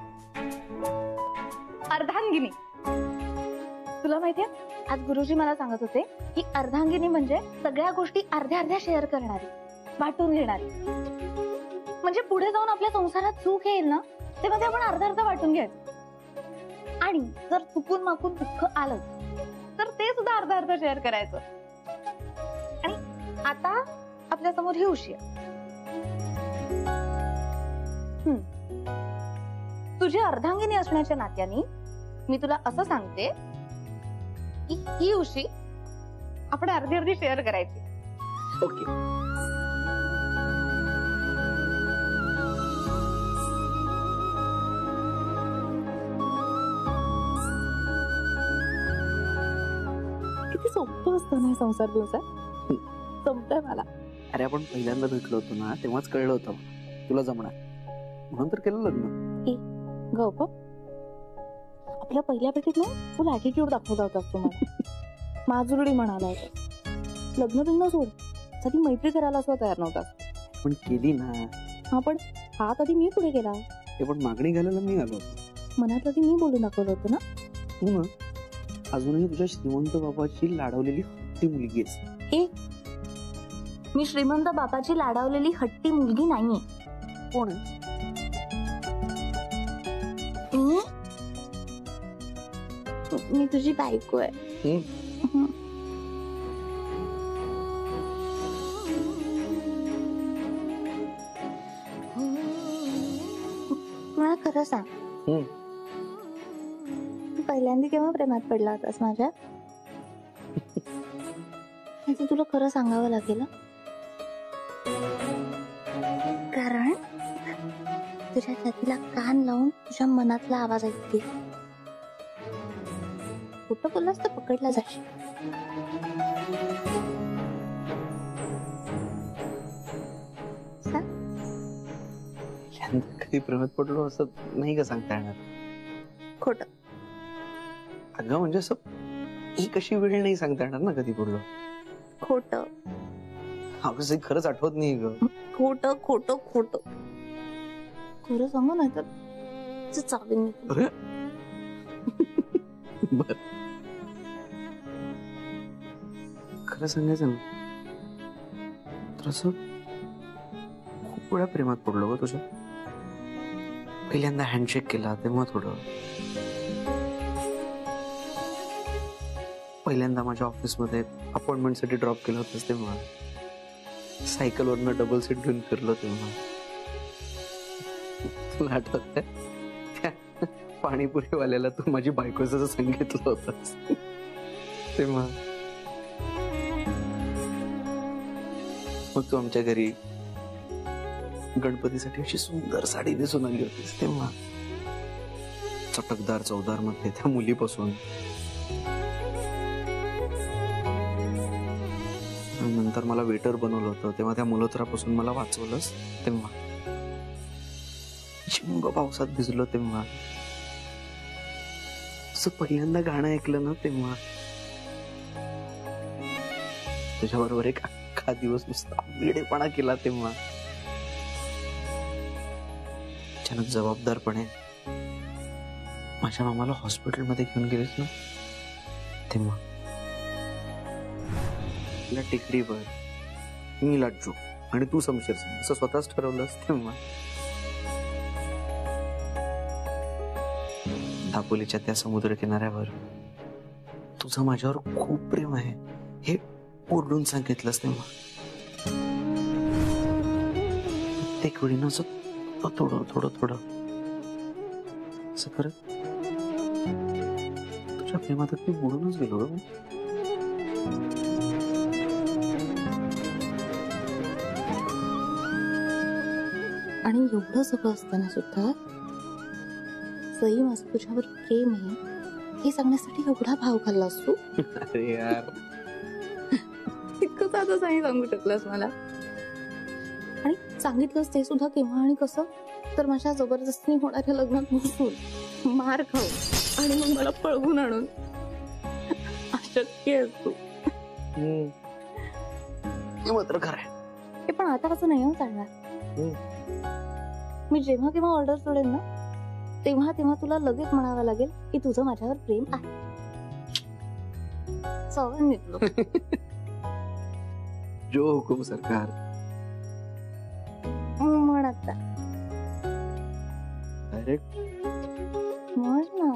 अर्धांगिनी. तुला माहितीये आज गुरुजी मला सांगत होते की अर्धांगिनी म्हणजे सगळ्या गोष्टी अर्ध्या अर्ध्या शेअर करणारी, वाटून घेणारी. म्हणजे पुढे जाऊन आपल्या संसारात सुख येईल ना तेव्हा ते आपण अर्धा अर्धा वाटून घ्यायचं. आणि जर चुकून माकून दुःख आलं तर ते सुद्धा अर्धा अर्धा शेअर करायचं. आणि आता आपल्या समोर ही उशी आहे. तुझी अर्धांगिनी असण्याच्या नात्याने मी तुला असं सांगते की ही उशी आपण अर्धी अर्धी शेअर करायची. ओके. किती सोपं असतं ना संसार दिवसात. जमतंय मला. अरे आपण पहिल्यांदा भेटलो होतो ना तेव्हाच कळलं होतं तुला जमणार, म्हणून तर केलं लग्न. गप. आपल्या पहिल्या भेटीत ना फुल ऍटिट्यूड दाखवला होता तुम्हाला. माजुरडी म्हणाला होता. लग्न बिग्न सोड, कधी मैत्री करायला सुद्धा तयार नव्हता. पण केली ना. हा पण हात आधी मी पुढे गेला. हे पण मागणी घालायला मी आलो होतो. मनात आधी मी बोलून दाखवलं होतं ना. तू ना अजूनही तुझ्या श्रीमंत बाबाची लाडवलेली हट्टी मुलगी आहेस. ए मी श्रीमंत बाबाची लाडावलेली हट्टी मुलगी नाहीये. कोण आहे? मी तुझी बायको आहे. मला खरं सांग, पहिल्यांदा केव्हा प्रेमात पडला होतास माझ्या? हे तुला खरं सांगावं लागेल कारण तुझ्या छातीला कान लावून तुझ्या मनातला आवाज ऐकते. कुठं बोललास तर पकडला जाशील. कधी प्रेमात पडलो असं नाही का सांगता येणार. खोट. अगं म्हणजे असं ही कशी वेळ नाही सांगता येणार ना कधी पडलो. खोट. अगं खरंच आठवत नाही ग. खोट खोट खोट. खरं सांगू नाही तर चालेल मी. अरे बर खरं सांगायचं ना तर असं खूप वेळा प्रेमात पडलो ग तुझ्या. पहिल्यांदा हँडशेक केला तेव्हा थोडं. पहिल्यांदा माझ्या ऑफिसमध्ये अपॉइंटमेंट साठी ड्रॉप केलं होतं तेव्हा. सायकल वरनं डबल सीट घेऊन फिरलो तेव्हा. तुला आठवत त्या पाणीपुरीवाल्याला तू माझी बायकोचं सांगितलं होतंस तेव्हा. मग तू आमच्या घरी गणपतीसाठी अशी सुंदर साडी दिसून आली होतीस तेव्हा. चटकदार चौदार मध्ये त्या मुलीपासून नंतर मला वेटर बनवलं होतं तेव्हा त्या मुलत्रापासून मला वाचवलंस तेव्हा. चिंब पावसात भिजलो तेव्हा. असं पहिल्यांदा गाणं ऐकलं ना तेव्हा. तुझ्याबरोबर एक अख्खा दिवस नुसता वेडेपणा केला तेव्हा. अचानक जबाबदारपणे माझ्या मामाला हॉस्पिटलमध्ये घेऊन गेलेस ना तेव्हा. टेकडीवर मी लाटजो आणि तू समशेर सिंग असं स्वतःच ठरवलंस तेव्हा दापोलीच्या त्या समुद्र किनाऱ्यावर तुझं माझ्यावर खूप प्रेम आहे हे ओरडून सांगितलंस तेव्हा प्रत्येक वेळी ना असं थोडं थोडं थोडं असं करत तुझ्या प्रेमात मी बुडूनच गेलो ग. आणि एवढं सगळं असताना सुद्धा सई माझं तुझ्यावर प्रेम आहे हे सांगण्यासाठी एवढा भाव खाल्ला असतो. अरे यार इतकं साधं नाही सांगू शकलंस मला. आणि सांगितलंस ते सुद्धा केव्हा आणि कसं तर माझ्या जबरदस्तीने होणाऱ्या लग्नात घुसून मार खाऊ आणि मग मला पळवून आणून अशक्य असतो. मात्र खरं हे पण आता कसं नाही हो चालणार. मी जेव्हा केव्हा ऑर्डर सोडेल ना तेव्हा तेव्हा तुला लगेच म्हणावं लागेल की तुझं माझ्यावर प्रेम आहे. सवय निघलो. जो हुकुम सरकार. म्हणत डायरेक्ट म्हण ना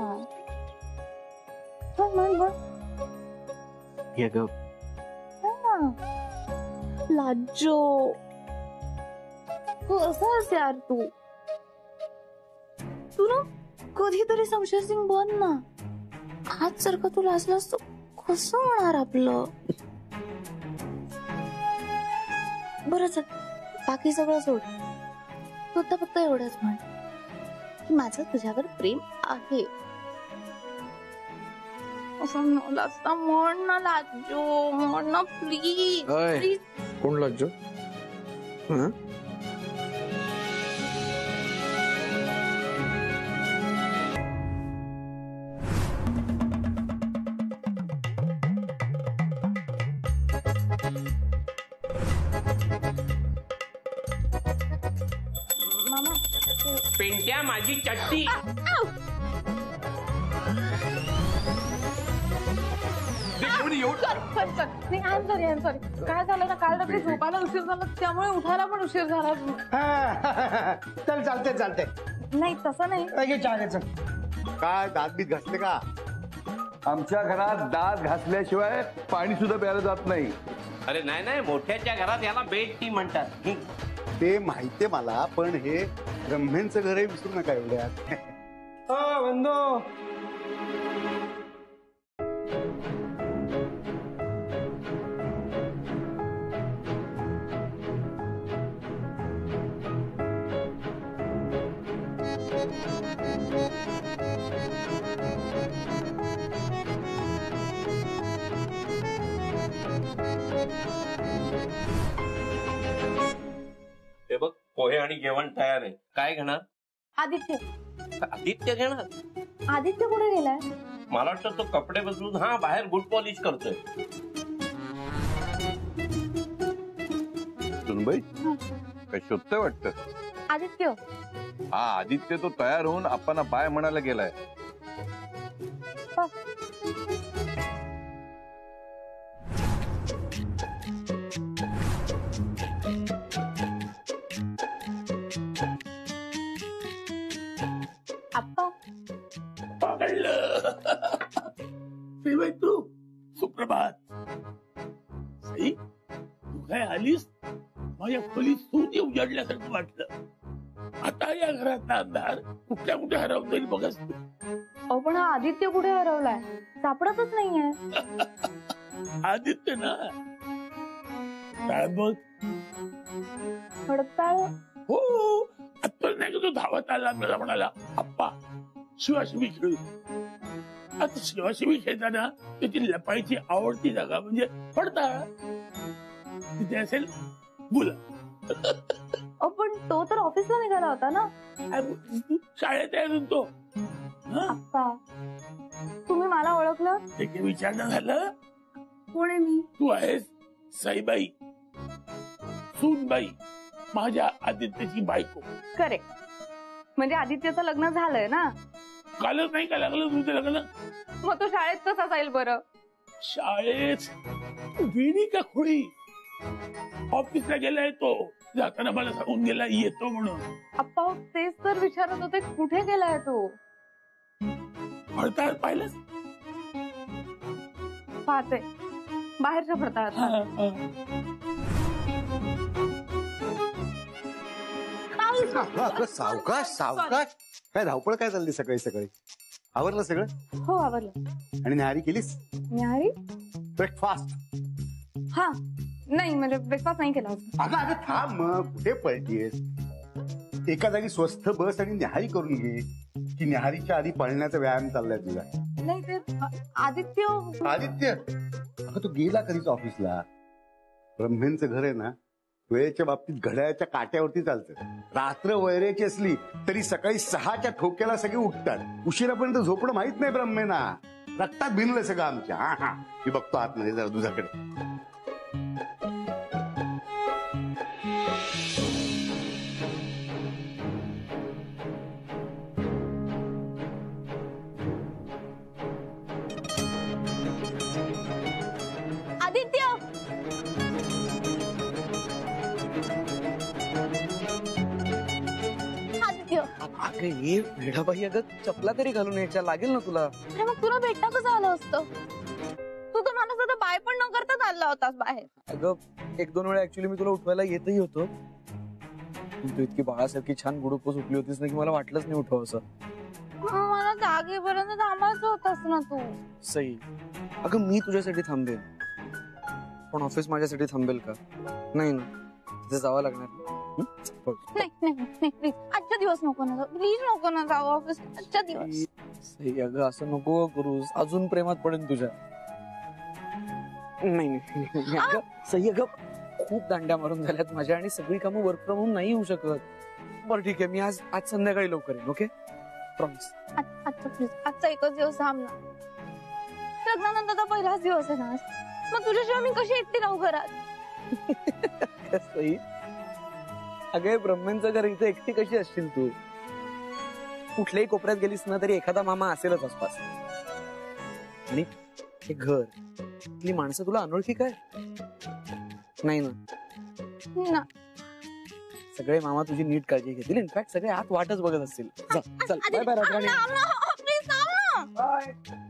म्हण म्हण म्हण ये ग ना लाजो कसास यार तू तू ना कधीतरी शमशेर सिंग बन ना. आज जर का तू लाजलास तर कसं होणार आपलं. बरं चल बाकी सगळं सोड फक्त फक्त एवढंच म्हण की माझं तुझ्यावर प्रेम आहे. असं न लाजता म्हण ना लाजो म्हण ना प्लीज प्लीज. कोण लाजो? हं पेंट्या माझी चट्टी. सॉरी काय झालं ना काल रात्री झोपायला उशीर झाला त्यामुळे उठायला पण उशीर झाला. चल चालते चालते. नाही तसं नाही. काय दात बीत घासले का? आमच्या घरात दात घासल्याशिवाय पाणी सुद्धा प्यायला जात नाही. अरे नाही नाही मोठ्याच्या घरात याला बेड टी म्हणतात. ते माहितीये मला पण हे ब्रह्मेंचं घरही विसरू नका एवढ्यात. बंधू हे बघ पोहे आणि जेवण तयार आहे. काय घेणार? आदित्य. आदित्य घेणार? आदित्य कुठे गेलाय? मला वाटतं तो कपडे बदलून हा बाहेर गुड पॉलिश करतोय. सुनबाई काय शोधतोय वाटतं? आदित्य. हा आदित्य तो तयार होऊन आपण बाय म्हणायला गेलाय. आप्पा पकडलं. तू सुप्रभात. सई तू काय आलीस? माझ्या खोलीत सूर्य उजाडल्यासारखं वाटलं. आता या घरातला अंधार कुठल्या कुठे हरवून जाईल बघास तू. अहो पण हा आदित्य कुठे हरवलाय? सापडतच नाहीये. आदित्य ना काय बघ हडताळ. हो आता नाही तो धावत आला मला म्हणाला आप्पा शिवाशिवी खेळू. आता शिवाशिवी खेळताना त्याची लपायची आवडती जागा म्हणजे पडताळ. तिथे असेल बोला. पण तो तर ऑफिसला निघाला होता ना. शाळेत आहे अजून तो. आप्पा तुम्ही मला ओळखलं? ते काही विचारणं झालं? कोण आहे मी? तू आहेस साईबाई सूनबाई माझ्या आदित्यची बायको. करेक्ट. म्हणजे आदित्यचं लग्न झालंय ना? कालच नाही का लागलं तुझं लग्न? मग तो शाळेत कसा जाईल बरं? शाळेत वेणी का खोळी? ऑफिसला गेलाय तो, जाताना मला सांगून गेला येतो म्हणून. अप्पा तेच तर विचारत होते, कुठे गेलाय तो? पडताळ पाहिलंस? पाहते बाहेरच्या पडताळात. सावकाश सावकाश. काय धावपळ काय चालली सकाळी सकाळी? आवरलं सगळं? हो आवरलं. आणि न्याहारी केलीस? न्याहारी? ब्रेकफास्ट? हा नाही म्हणजे ब्रेकफास्ट नाही केला अजून. अगं अगं थांब मग, कुठे पळतीयस? एका जागी स्वस्थ बस आणि न्याहारी करून घे. की न्याहारीच्या आधी पळण्याचा व्यायाम चाललाय तुझा? नाही ते आदित्य. आदित्य अगं तो गेला कधीच ऑफिसला. ब्रह्मेंचं घर आहे ना, वेळेच्या बाबतीत घड्याळाच्या काट्यावरती चालतं. रात्र वैरेची असली तरी सकाळी सहाच्या ठोक्याला सगळे उठतात. उशिरापर्यंत झोपणं माहित नाही ब्रह्मेना. रक्तात भिनलं सगळं आमच्या. हा हा मी बघतो आतमध्ये जरा तुझ्याकडे. आदित्य आदित्य अगं ये वेडाबाई, अगं चपला तरी घालून यायच्या, लागेल ना तुला. अरे मग तुला भेटता कसं आलं असतं? तू तर मला सुद्धा बाय पण न करता चालला होतास बाहेर. अगं एक दोन वेळा ऍक्च्युली मी तुला उठवायला येतही होतो. तू इतकी बाळासारखी छान गुडूपच उठली होतीस ना की मला वाटलंच नाही उठव असं. मला जागेपर्यंत थांबायचं होतास ना तू. सई अगं मी तुझ्यासाठी थांबेन, पण ऑफिस माझ्यासाठी थांबेल का? नाही ना, तिथे जावं लागणार. नाही नाही नाही प्लीज आजच्या दिवस नको ना, प्लीज नको ना जाऊ ऑफिस आजच्या दिवस. सई अगं असं नको करूस, अजून प्रेमात पडेन तुझ्या. नाही नाही अगं सई, अगं खूप दांड्या मारून झाल्यात माझ्या आणि सगळी कामं वर्क फ्रॉम होम नाही होऊ शकत. बरं ठीक आहे, मी आज आज संध्याकाळी लवकर येईन. Okay promise. आजचा प्लीज आजचा एकच दिवस थांब ना. लग्नानंतर पहिलाच दिवस आहे ना, मग तुझ्याशिवाय मी कशी एकटी राहू घरात? सई अगं ब्रह्मेंचं घर, इथे एकटी कशी असशील तू? कुठल्याही कोपऱ्यात गेलीस ना तरी एखादा मामा असेलच आसपास. आणि हे घर, ही माणसं तुला अनोळखी काय? नाही ना, सगळे मामा तुझी नीट काळजी घेतील. इनफॅक्ट सगळे आत वाटच बघत असतील. चल बाय बाय राजराणी.